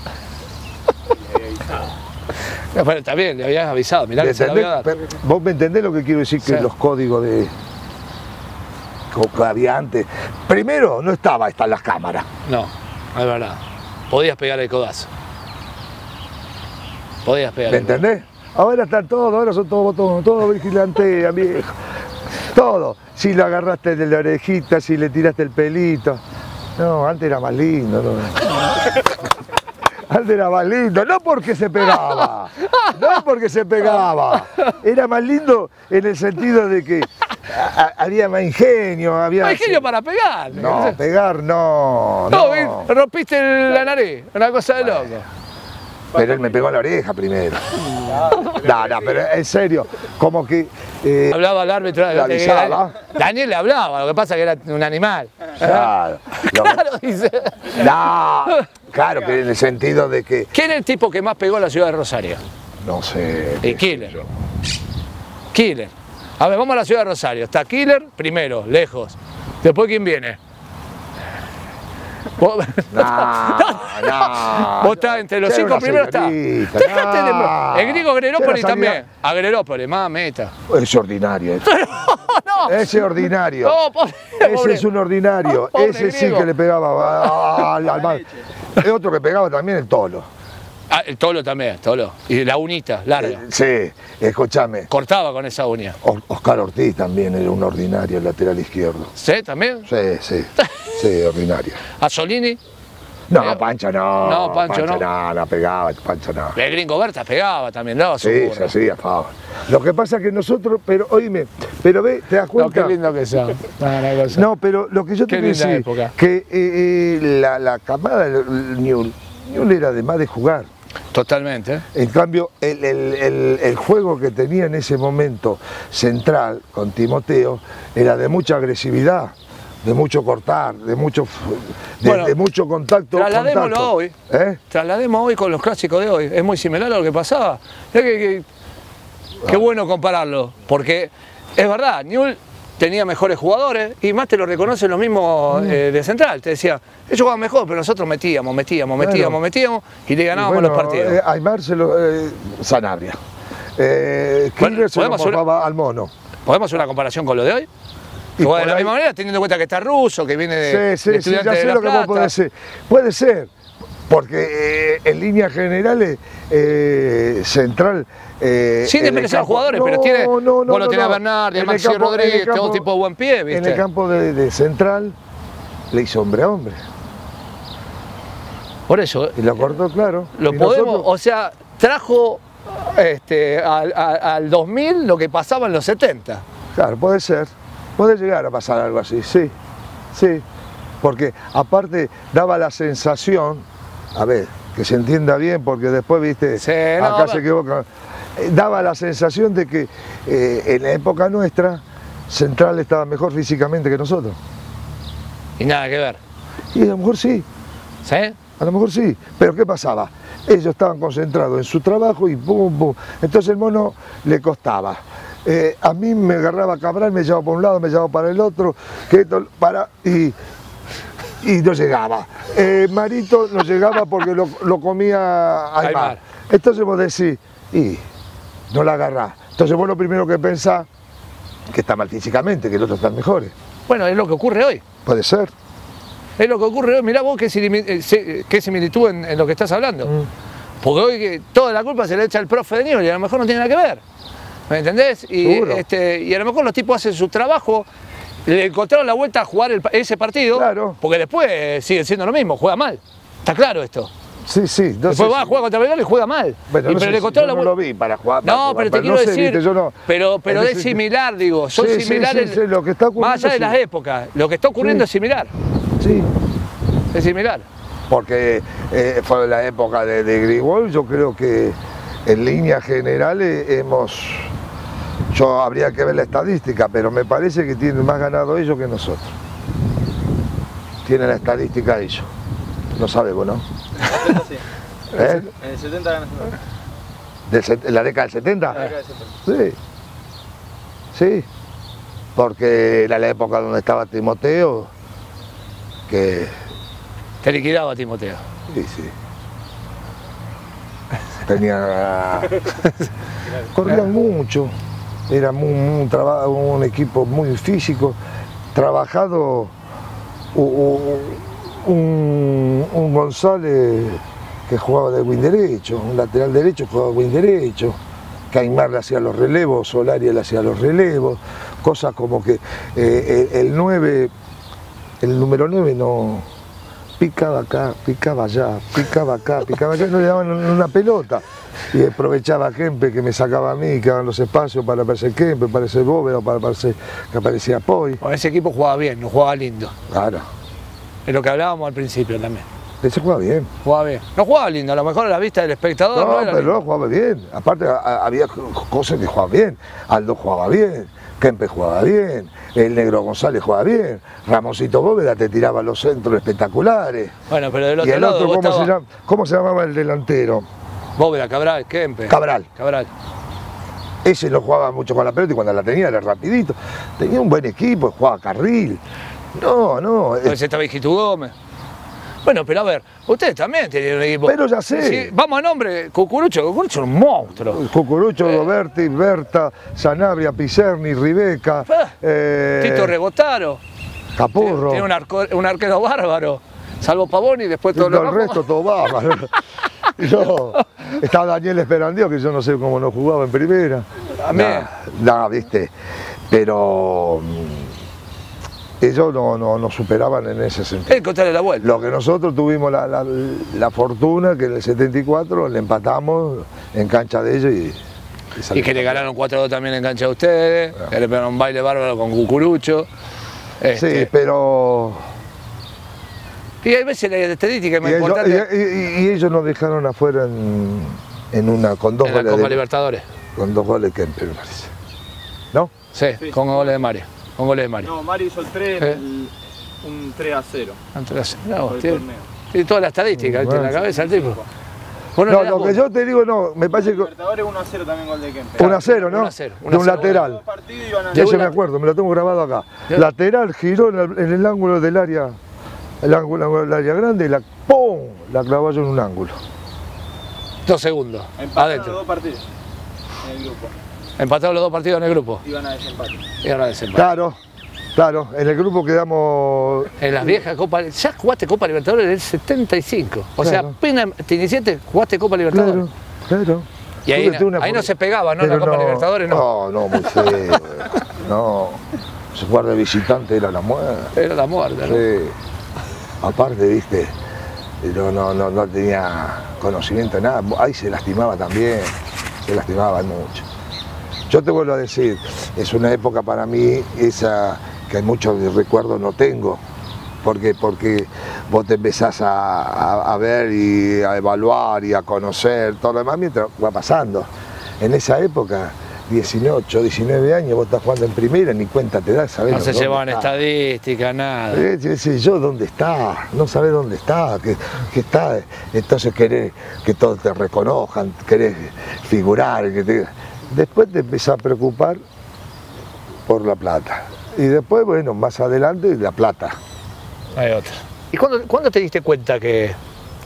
[SPEAKER 4] No, pero está bien, le habías avisado, mirá que se lo había dado.
[SPEAKER 5] ¿Vos me entendés lo que quiero decir? Que sí. Los códigos de... que había antes. Primero, no estaba están las cámaras.
[SPEAKER 4] No, es verdad. Podías pegar el codazo. Podías pegar
[SPEAKER 5] ¿Me
[SPEAKER 4] el codazo.
[SPEAKER 5] entendés? Ahora están todos, ahora son todos botones, todos vigilantes, viejo. Todo. Si lo agarraste de la orejita, si le tiraste el pelito. No, antes era más lindo. No. Antes era más lindo, no porque se pegaba, no porque se pegaba. Era más lindo en el sentido de que a, había más ingenio. Había
[SPEAKER 4] más ingenio para pegar.
[SPEAKER 5] No, no pegar no.
[SPEAKER 4] No, no. rompiste la nariz, una cosa de loco.
[SPEAKER 5] Pero él me pegó en la oreja primero. No, no, pero en serio, como que... Eh,
[SPEAKER 4] hablaba el árbitro.
[SPEAKER 5] Le avisaba.
[SPEAKER 4] Daniel le hablaba, lo que pasa es que era un animal.
[SPEAKER 5] Claro.
[SPEAKER 4] Claro, dice.
[SPEAKER 5] No, claro, que en el sentido de que...
[SPEAKER 4] ¿Quién es el tipo que más pegó en la ciudad de Rosario?
[SPEAKER 5] No sé.
[SPEAKER 4] Y Killer. Killer. A ver, vamos a la ciudad de Rosario. Está Killer primero, lejos. Después, ¿quién viene? ¿Vos?
[SPEAKER 5] No, no.
[SPEAKER 4] Vos estás entre los cinco primeros, está. Dejate
[SPEAKER 5] no.
[SPEAKER 4] de... El griego Agrerópolis también. Agrerópolis, más meta.
[SPEAKER 5] Es ordinario.
[SPEAKER 4] No.
[SPEAKER 5] Ese ordinario.
[SPEAKER 4] No, pobre,
[SPEAKER 5] Ese
[SPEAKER 4] pobre.
[SPEAKER 5] es un ordinario.
[SPEAKER 4] Pobre
[SPEAKER 5] Ese sí
[SPEAKER 4] griego.
[SPEAKER 5] que le pegaba al, al mal. Es otro que pegaba también el Tolo.
[SPEAKER 4] Ah, el Tolo también, Tolo. Y la unita, larga.
[SPEAKER 5] Eh, sí, escúchame.
[SPEAKER 4] Cortaba con esa uña.
[SPEAKER 5] O, Oscar Ortiz también era un ordinario, el lateral izquierdo.
[SPEAKER 4] ¿Sí? ¿También?
[SPEAKER 5] Sí, sí. Sí, ordinario.
[SPEAKER 4] ¿A Solini?
[SPEAKER 5] No, eh, Pancho no.
[SPEAKER 4] No, Pancho,
[SPEAKER 5] Pancho
[SPEAKER 4] no.
[SPEAKER 5] no, no pegaba, Pancho no.
[SPEAKER 4] El gringo Berta pegaba también, ¿no?
[SPEAKER 5] Sí, se hacía, favor. Lo que pasa es que nosotros, pero oíme, pero ve, te das cuenta.
[SPEAKER 4] No, qué lindo que sea. No, no,
[SPEAKER 5] no, pero lo que yo te quiero decir,
[SPEAKER 4] época.
[SPEAKER 5] que eh, eh, la, la camada del Newell, Newell era además de jugar.
[SPEAKER 4] Totalmente.
[SPEAKER 5] En cambio, el, el, el, el juego que tenía en ese momento Central con Timoteo era de mucha agresividad, de mucho cortar, de mucho, de,
[SPEAKER 4] bueno,
[SPEAKER 5] de mucho contacto.
[SPEAKER 4] Trasladémoslo
[SPEAKER 5] contacto.
[SPEAKER 4] hoy.
[SPEAKER 5] ¿Eh?
[SPEAKER 4] Traslademos hoy con los clásicos de hoy. Es muy similar a lo que pasaba. Es que, que, qué bueno compararlo, porque es verdad, Newell tenía mejores jugadores y más te lo reconocen los mismos mm. eh, de Central. Te decía, ellos jugaban mejor, pero nosotros metíamos, metíamos, metíamos, bueno, metíamos y le ganábamos y bueno, los partidos.
[SPEAKER 5] Eh, Aymar se lo... Eh, Sanabria. Eh, Killer se lo morfaba al Mono.
[SPEAKER 4] ¿Podemos hacer una comparación con lo de hoy? Que juega de la ahí... misma manera, teniendo en cuenta que está ruso, que viene de,
[SPEAKER 5] sí, sí,
[SPEAKER 4] de
[SPEAKER 5] sí, ya
[SPEAKER 4] de
[SPEAKER 5] sé
[SPEAKER 4] La
[SPEAKER 5] lo que vos podés decir. Puede ser, porque eh, en líneas generales eh, Central... Eh,
[SPEAKER 4] Sin desmerecer a los jugadores, no, pero tiene,
[SPEAKER 5] no, no,
[SPEAKER 4] vos lo
[SPEAKER 5] no,
[SPEAKER 4] tenés a
[SPEAKER 5] no.
[SPEAKER 4] Bernardi, a Maxi Rodríguez, todo tipo de buen pie, ¿viste?
[SPEAKER 5] En el campo de, de Central le hizo hombre a hombre.
[SPEAKER 4] Por eso.
[SPEAKER 5] Y lo cortó claro.
[SPEAKER 4] Lo
[SPEAKER 5] y
[SPEAKER 4] podemos,
[SPEAKER 5] nosotros...
[SPEAKER 4] o sea, trajo este, al, al, al dos mil lo que pasaba en los setenta.
[SPEAKER 5] Claro, puede ser. Puede llegar a pasar algo así, sí. Sí. Porque aparte daba la sensación, a ver, que se entienda bien, porque después, viste,
[SPEAKER 4] sí,
[SPEAKER 5] acá
[SPEAKER 4] no,
[SPEAKER 5] se equivoca. Daba la sensación de que eh, en la época nuestra Central estaba mejor físicamente que nosotros.
[SPEAKER 4] Y nada que ver.
[SPEAKER 5] Y a lo mejor sí.
[SPEAKER 4] ¿Sí?
[SPEAKER 5] A lo mejor sí. Pero ¿qué pasaba? Ellos estaban concentrados en su trabajo y pum, pum. Entonces el Mono le costaba. Eh, a mí me agarraba Cabral, me llevaba para un lado, me llevaba para el otro, que esto, para, y, y no llegaba. Eh, Marito no llegaba porque lo, lo comía Aymar. Aymar. Entonces vos decís, y no la agarrás. Entonces vos lo primero que pensás, que está mal físicamente, que el otro está mejores.
[SPEAKER 4] Bueno, es lo que ocurre hoy.
[SPEAKER 5] Puede ser.
[SPEAKER 4] Es lo que ocurre hoy. Mirá vos qué, qué similitud en, en lo que estás hablando. Mm. Porque hoy que toda la culpa se le echa al profe de Newell y a lo mejor no tiene nada que ver. ¿Me entendés? Y, este, y a lo mejor los tipos hacen su trabajo, le encontraron la vuelta a jugar el, ese partido,
[SPEAKER 5] claro.
[SPEAKER 4] Porque después sigue siendo lo mismo, juega mal. Está claro esto.
[SPEAKER 5] Sí, sí. No
[SPEAKER 4] después va a jugar contra Belgrano y juega mal.
[SPEAKER 5] Bueno,
[SPEAKER 4] y,
[SPEAKER 5] no
[SPEAKER 4] pero
[SPEAKER 5] sé
[SPEAKER 4] le encontraron
[SPEAKER 5] si
[SPEAKER 4] la
[SPEAKER 5] yo no lo vi para jugar. Para
[SPEAKER 4] no,
[SPEAKER 5] jugar,
[SPEAKER 4] pero te
[SPEAKER 5] pero
[SPEAKER 4] quiero
[SPEAKER 5] no sé,
[SPEAKER 4] decir,
[SPEAKER 5] viste, yo no,
[SPEAKER 4] pero, pero es
[SPEAKER 5] ese...
[SPEAKER 4] similar, digo, son
[SPEAKER 5] sí,
[SPEAKER 4] similares,
[SPEAKER 5] sí, sí, sí, lo que está
[SPEAKER 4] más allá de
[SPEAKER 5] sí.
[SPEAKER 4] las épocas, lo que está ocurriendo sí. es similar.
[SPEAKER 5] Sí.
[SPEAKER 4] Es similar.
[SPEAKER 5] porque eh, fue la época de, de Grigol. Yo creo que en líneas generales hemos, yo habría que ver la estadística, pero me parece que tienen más ganado ellos que nosotros. Tienen la estadística ellos. No sabemos, ¿no?
[SPEAKER 3] Sí.
[SPEAKER 5] ¿Eh?
[SPEAKER 3] En el setenta ganas
[SPEAKER 5] ¿De la década del setenta?
[SPEAKER 3] La década del setenta.
[SPEAKER 5] Sí. Sí. Porque era la época donde estaba Timoteo, que...
[SPEAKER 4] Te liquidaba Timoteo.
[SPEAKER 5] Sí, sí. Tenía... Corrían mucho. Era muy, un, traba... un equipo muy físico. Trabajado... Un, un, un González que jugaba de wing derecho, un lateral derecho jugaba de wing derecho, Caimar le hacía los relevos, Solari le hacía los relevos, cosas como que eh, el, el nueve, el número nueve no picaba acá, picaba allá, picaba acá, picaba allá, no le daban una pelota. Y aprovechaba a Kempe que me sacaba a mí, que daban los espacios para aparecer Kempe, para aparecer Bóveda, para aparecer que aparecía Poi.
[SPEAKER 4] Bueno, ese equipo jugaba bien, no jugaba lindo.
[SPEAKER 5] Claro.
[SPEAKER 4] Es lo que hablábamos al principio también.
[SPEAKER 5] Ese jugaba bien.
[SPEAKER 4] Jugaba bien. No jugaba lindo, a lo mejor a la vista del espectador
[SPEAKER 5] no,
[SPEAKER 4] no era
[SPEAKER 5] pero
[SPEAKER 4] lindo.
[SPEAKER 5] no, jugaba bien. Aparte a, a, había cosas que jugaban bien. Aldo jugaba bien, Kempe jugaba bien, el Negro González jugaba bien, Ramoncito Bóveda te tiraba los centros espectaculares.
[SPEAKER 4] Bueno, pero del otro
[SPEAKER 5] y el
[SPEAKER 4] lado
[SPEAKER 5] otro, ¿cómo,
[SPEAKER 4] estaba...
[SPEAKER 5] se llama, ¿cómo se llamaba el delantero?
[SPEAKER 4] Bóveda, Cabral, Kempe.
[SPEAKER 5] Cabral.
[SPEAKER 4] Cabral.
[SPEAKER 5] Ese no jugaba mucho con la pelota y cuando la tenía era rapidito. Tenía un buen equipo, jugaba carril. No, no.
[SPEAKER 4] Entonces estaba Hijito Gómez. Bueno, pero a ver, ustedes también tienen un equipo.
[SPEAKER 5] Pero ya sé.
[SPEAKER 4] Sí, vamos a nombre, Cucurucho, Cucurucho es un monstruo.
[SPEAKER 5] Cucurucho,
[SPEAKER 4] Eh.
[SPEAKER 5] Roberti, Berta, Sanabria, Picerni, Ribeca, eh,
[SPEAKER 4] Tito Rebotaro.
[SPEAKER 5] Capurro.
[SPEAKER 4] Tiene un, arco, un arquero bárbaro. Salvo Pavoni y después todo
[SPEAKER 5] Todo
[SPEAKER 4] lo
[SPEAKER 5] el resto, todo bárbaro. No, está Daniel Esperandio, que yo no sé cómo no jugaba en primera.
[SPEAKER 4] También.
[SPEAKER 5] No, no, viste. Pero mm, ellos no, no, no superaban en ese sentido.
[SPEAKER 4] El contarle la vuelta.
[SPEAKER 5] Lo que nosotros tuvimos la, la, la fortuna que en el setenta y cuatro le empatamos en cancha de ellos y,
[SPEAKER 4] Y que le ganaron cuatro a dos también en cancha de ustedes, que le pegaron un baile bárbaro con Cucurucho. Este,
[SPEAKER 5] Sí, pero...
[SPEAKER 4] Y hay veces la estadística es
[SPEAKER 5] Y
[SPEAKER 4] más
[SPEAKER 5] ellos,
[SPEAKER 4] importante.
[SPEAKER 5] y- y- y ellos nos dejaron afuera en, en una con dos
[SPEAKER 4] En la
[SPEAKER 5] goles
[SPEAKER 4] Copa
[SPEAKER 5] de,
[SPEAKER 4] Libertadores.
[SPEAKER 5] con dos goles que me parece. ¿No?
[SPEAKER 4] Sí, con goles de Mario. Con goles de Mario.
[SPEAKER 3] No, Mario hizo el tres,
[SPEAKER 4] Eh.
[SPEAKER 3] el- un tres a cero.
[SPEAKER 4] Entonces, no,
[SPEAKER 3] Por el
[SPEAKER 4] tiene,
[SPEAKER 3] torneo.
[SPEAKER 4] tiene toda la estadística ¿viste? en la cabeza el tipo. Vos
[SPEAKER 5] No,
[SPEAKER 4] le das
[SPEAKER 5] lo que
[SPEAKER 4] bola.
[SPEAKER 5] yo te digo, no, me parece que
[SPEAKER 3] Libertadores uno a cero también gol de Kempe.
[SPEAKER 5] uno a cero, ¿no?
[SPEAKER 4] uno a cero, uno
[SPEAKER 5] De
[SPEAKER 4] a
[SPEAKER 5] un
[SPEAKER 4] cero.
[SPEAKER 5] lateral.
[SPEAKER 3] Dos partidos iban a-
[SPEAKER 5] Ya
[SPEAKER 4] De
[SPEAKER 5] se
[SPEAKER 4] un
[SPEAKER 5] me
[SPEAKER 4] late-
[SPEAKER 5] acuerdo, me lo tengo grabado acá.
[SPEAKER 4] Ya.
[SPEAKER 5] Lateral, giró en el, en el ángulo del área, el ángulo del área grande y la ¡pum! La clavó yo en un ángulo.
[SPEAKER 4] Dos segundos.
[SPEAKER 3] Empataron los
[SPEAKER 4] Adentro.
[SPEAKER 3] dos partidos en el grupo.
[SPEAKER 4] Empataron los dos partidos en el grupo.
[SPEAKER 3] Iban a desempate.
[SPEAKER 4] Y ahora desempate.
[SPEAKER 5] Claro, claro, en el grupo quedamos...
[SPEAKER 4] En las viejas Copas. Ya jugaste Copa Libertadores en el setenta y cinco. O sea,
[SPEAKER 5] Claro.
[SPEAKER 4] apenas te iniciaste, jugaste Copa Libertadores.
[SPEAKER 5] Claro, claro.
[SPEAKER 4] Y ahí,
[SPEAKER 5] Tuve una
[SPEAKER 4] ahí no
[SPEAKER 5] por-
[SPEAKER 4] se pegaba, ¿no? En
[SPEAKER 5] Pero
[SPEAKER 4] la Copa Libertadores no.
[SPEAKER 5] No, no, muy feo. No, su jugar de visitante era la muerte.
[SPEAKER 4] Era la muerte, ¿no?
[SPEAKER 5] Sí. Aparte, viste, no, no, no, no tenía conocimiento de nada. Ahí se lastimaba también, se lastimaba mucho. Yo te vuelvo a decir, es una época para mí esa que muchos recuerdos no tengo. Porque, porque vos te empezás a, a- a ver y a evaluar y a conocer todo lo demás mientras va pasando. En esa época, dieciocho, diecinueve años, vos estás jugando en primera, ni cuenta te das, sabés
[SPEAKER 4] No se
[SPEAKER 5] dónde
[SPEAKER 4] llevaban
[SPEAKER 5] estás.
[SPEAKER 4] estadísticas, nada.
[SPEAKER 5] Eh, yo sé yo dónde está, no sabés dónde está, que, que está, entonces querés que todos te reconozcan, querés figurar, que te... después te empezás a preocupar por la plata. Y después, bueno, más adelante, la plata.
[SPEAKER 4] Hay otra. ¿Y cuándo, cuándo te diste cuenta que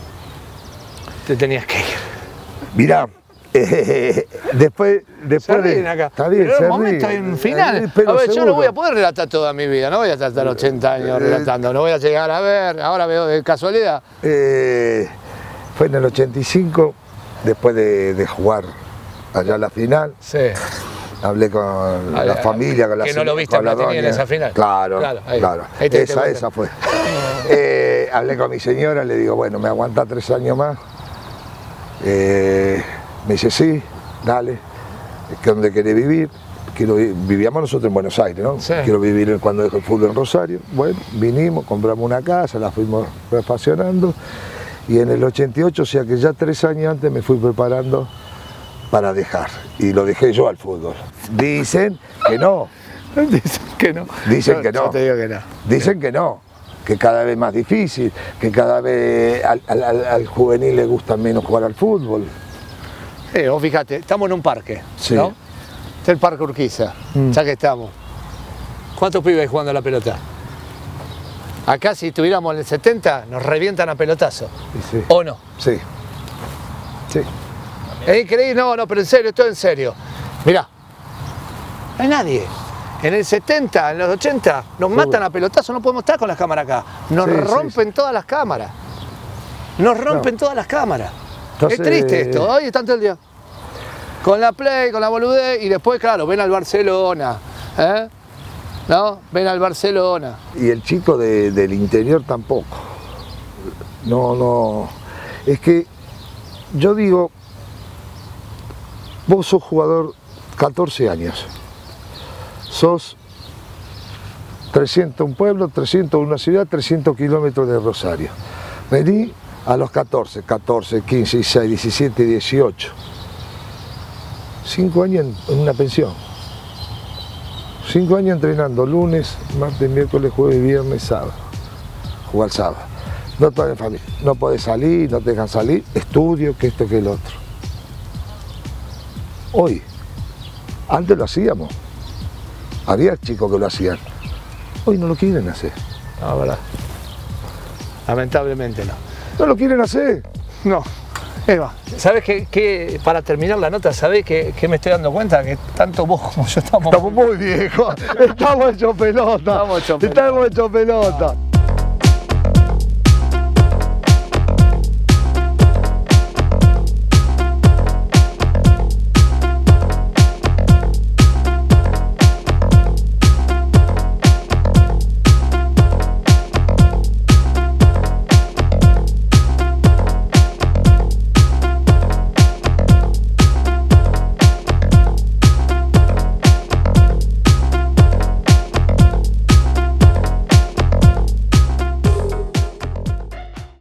[SPEAKER 4] te tenías que ir?
[SPEAKER 5] Mirá, eh, después, después
[SPEAKER 4] Se
[SPEAKER 5] de...
[SPEAKER 4] ríen acá.
[SPEAKER 5] Está bien,
[SPEAKER 4] pero
[SPEAKER 5] se
[SPEAKER 4] era un momento
[SPEAKER 5] ríen.
[SPEAKER 4] en final.
[SPEAKER 5] Eh, pero
[SPEAKER 4] a ver, yo no
[SPEAKER 5] seguro.
[SPEAKER 4] voy a poder relatar toda mi vida, no voy a estar ochenta años
[SPEAKER 5] Eh,
[SPEAKER 4] relatando, no voy a llegar a ver, ahora veo de casualidad.
[SPEAKER 5] Eh, fue en el ochenta y cinco, después de, de jugar allá la final.
[SPEAKER 4] Sí.
[SPEAKER 5] Hablé con
[SPEAKER 4] Ah,
[SPEAKER 5] la
[SPEAKER 4] ah,
[SPEAKER 5] familia, con la
[SPEAKER 4] que no lo viste
[SPEAKER 5] con la
[SPEAKER 4] a Platini en
[SPEAKER 5] doña.
[SPEAKER 4] esa final.
[SPEAKER 5] Claro,
[SPEAKER 4] Claro, ahí.
[SPEAKER 5] claro.
[SPEAKER 4] Ahí te diste
[SPEAKER 5] esa,
[SPEAKER 4] cuenta.
[SPEAKER 5] esa fue. Eh, hablé con mi señora, le digo, bueno, ¿me aguanta tres años más? Eh, me dice, sí, dale. ¿Dónde querés vivir? quiero, vivíamos nosotros en Buenos Aires, ¿no? Sí. Quiero vivir cuando dejo el fútbol en Rosario. Bueno, vinimos, compramos una casa, la fuimos refaccionando y en el ochenta y ocho, o sea que ya tres años antes me fui preparando para dejar y lo dejé yo al fútbol. Dicen que no.
[SPEAKER 4] Dicen que no.
[SPEAKER 5] Dicen que no.
[SPEAKER 4] Yo te digo que no.
[SPEAKER 5] Dicen que no. Que cada vez más difícil, que cada vez al, al, al juvenil le gusta menos jugar al fútbol.
[SPEAKER 4] Sí, vos fíjate, estamos en un parque,
[SPEAKER 5] sí.
[SPEAKER 4] ¿no? Este es el Parque Urquiza, mm. ya que estamos. ¿Cuántos pibes hay jugando a la pelota? Acá si estuviéramos en el setenta, nos revientan a pelotazo.
[SPEAKER 5] Sí.
[SPEAKER 4] ¿O no?
[SPEAKER 5] Sí. Sí.
[SPEAKER 4] Es increíble, no, no, pero en serio, esto es en serio. Mirá, no hay nadie. En el setenta, en los ochenta, nos Fútbol. matan a pelotazo, no podemos estar con las cámaras acá. Nos sí, rompen sí, sí. todas las cámaras. Nos rompen no. todas las cámaras. Entonces, es triste esto, hoy están todo el día. Con la Play, con la boludez, y después, claro, ven al Barcelona. ¿eh? ¿No? Ven al Barcelona.
[SPEAKER 5] Y el chico de, del interior tampoco. No, no. Es que yo digo, vos sos jugador catorce años. Sos trescientos un pueblo, trescientos una ciudad, trescientos kilómetros de Rosario. Vení a los catorce, catorce, quince, dieciséis, diecisiete, dieciocho. Cinco años en, en una pensión. Cinco años entrenando lunes, martes, miércoles, jueves, viernes, sábado. Jugar sábado. No tenés familia, no podés salir, no te dejan salir, estudio, que esto, que el otro. Hoy, antes lo hacíamos. Había chicos que lo hacían. Hoy no lo quieren hacer.
[SPEAKER 4] No, verdad. Lamentablemente no.
[SPEAKER 5] ¿No lo quieren hacer?
[SPEAKER 4] No. Eva, ¿sabes qué, qué, para terminar la nota, ¿sabés qué, qué me estoy dando cuenta? Que tanto vos como yo estamos...
[SPEAKER 5] Estamos muy viejos. Estamos hechos pelota.
[SPEAKER 4] Estamos hechos pelota.
[SPEAKER 5] Estamos hechos pelota.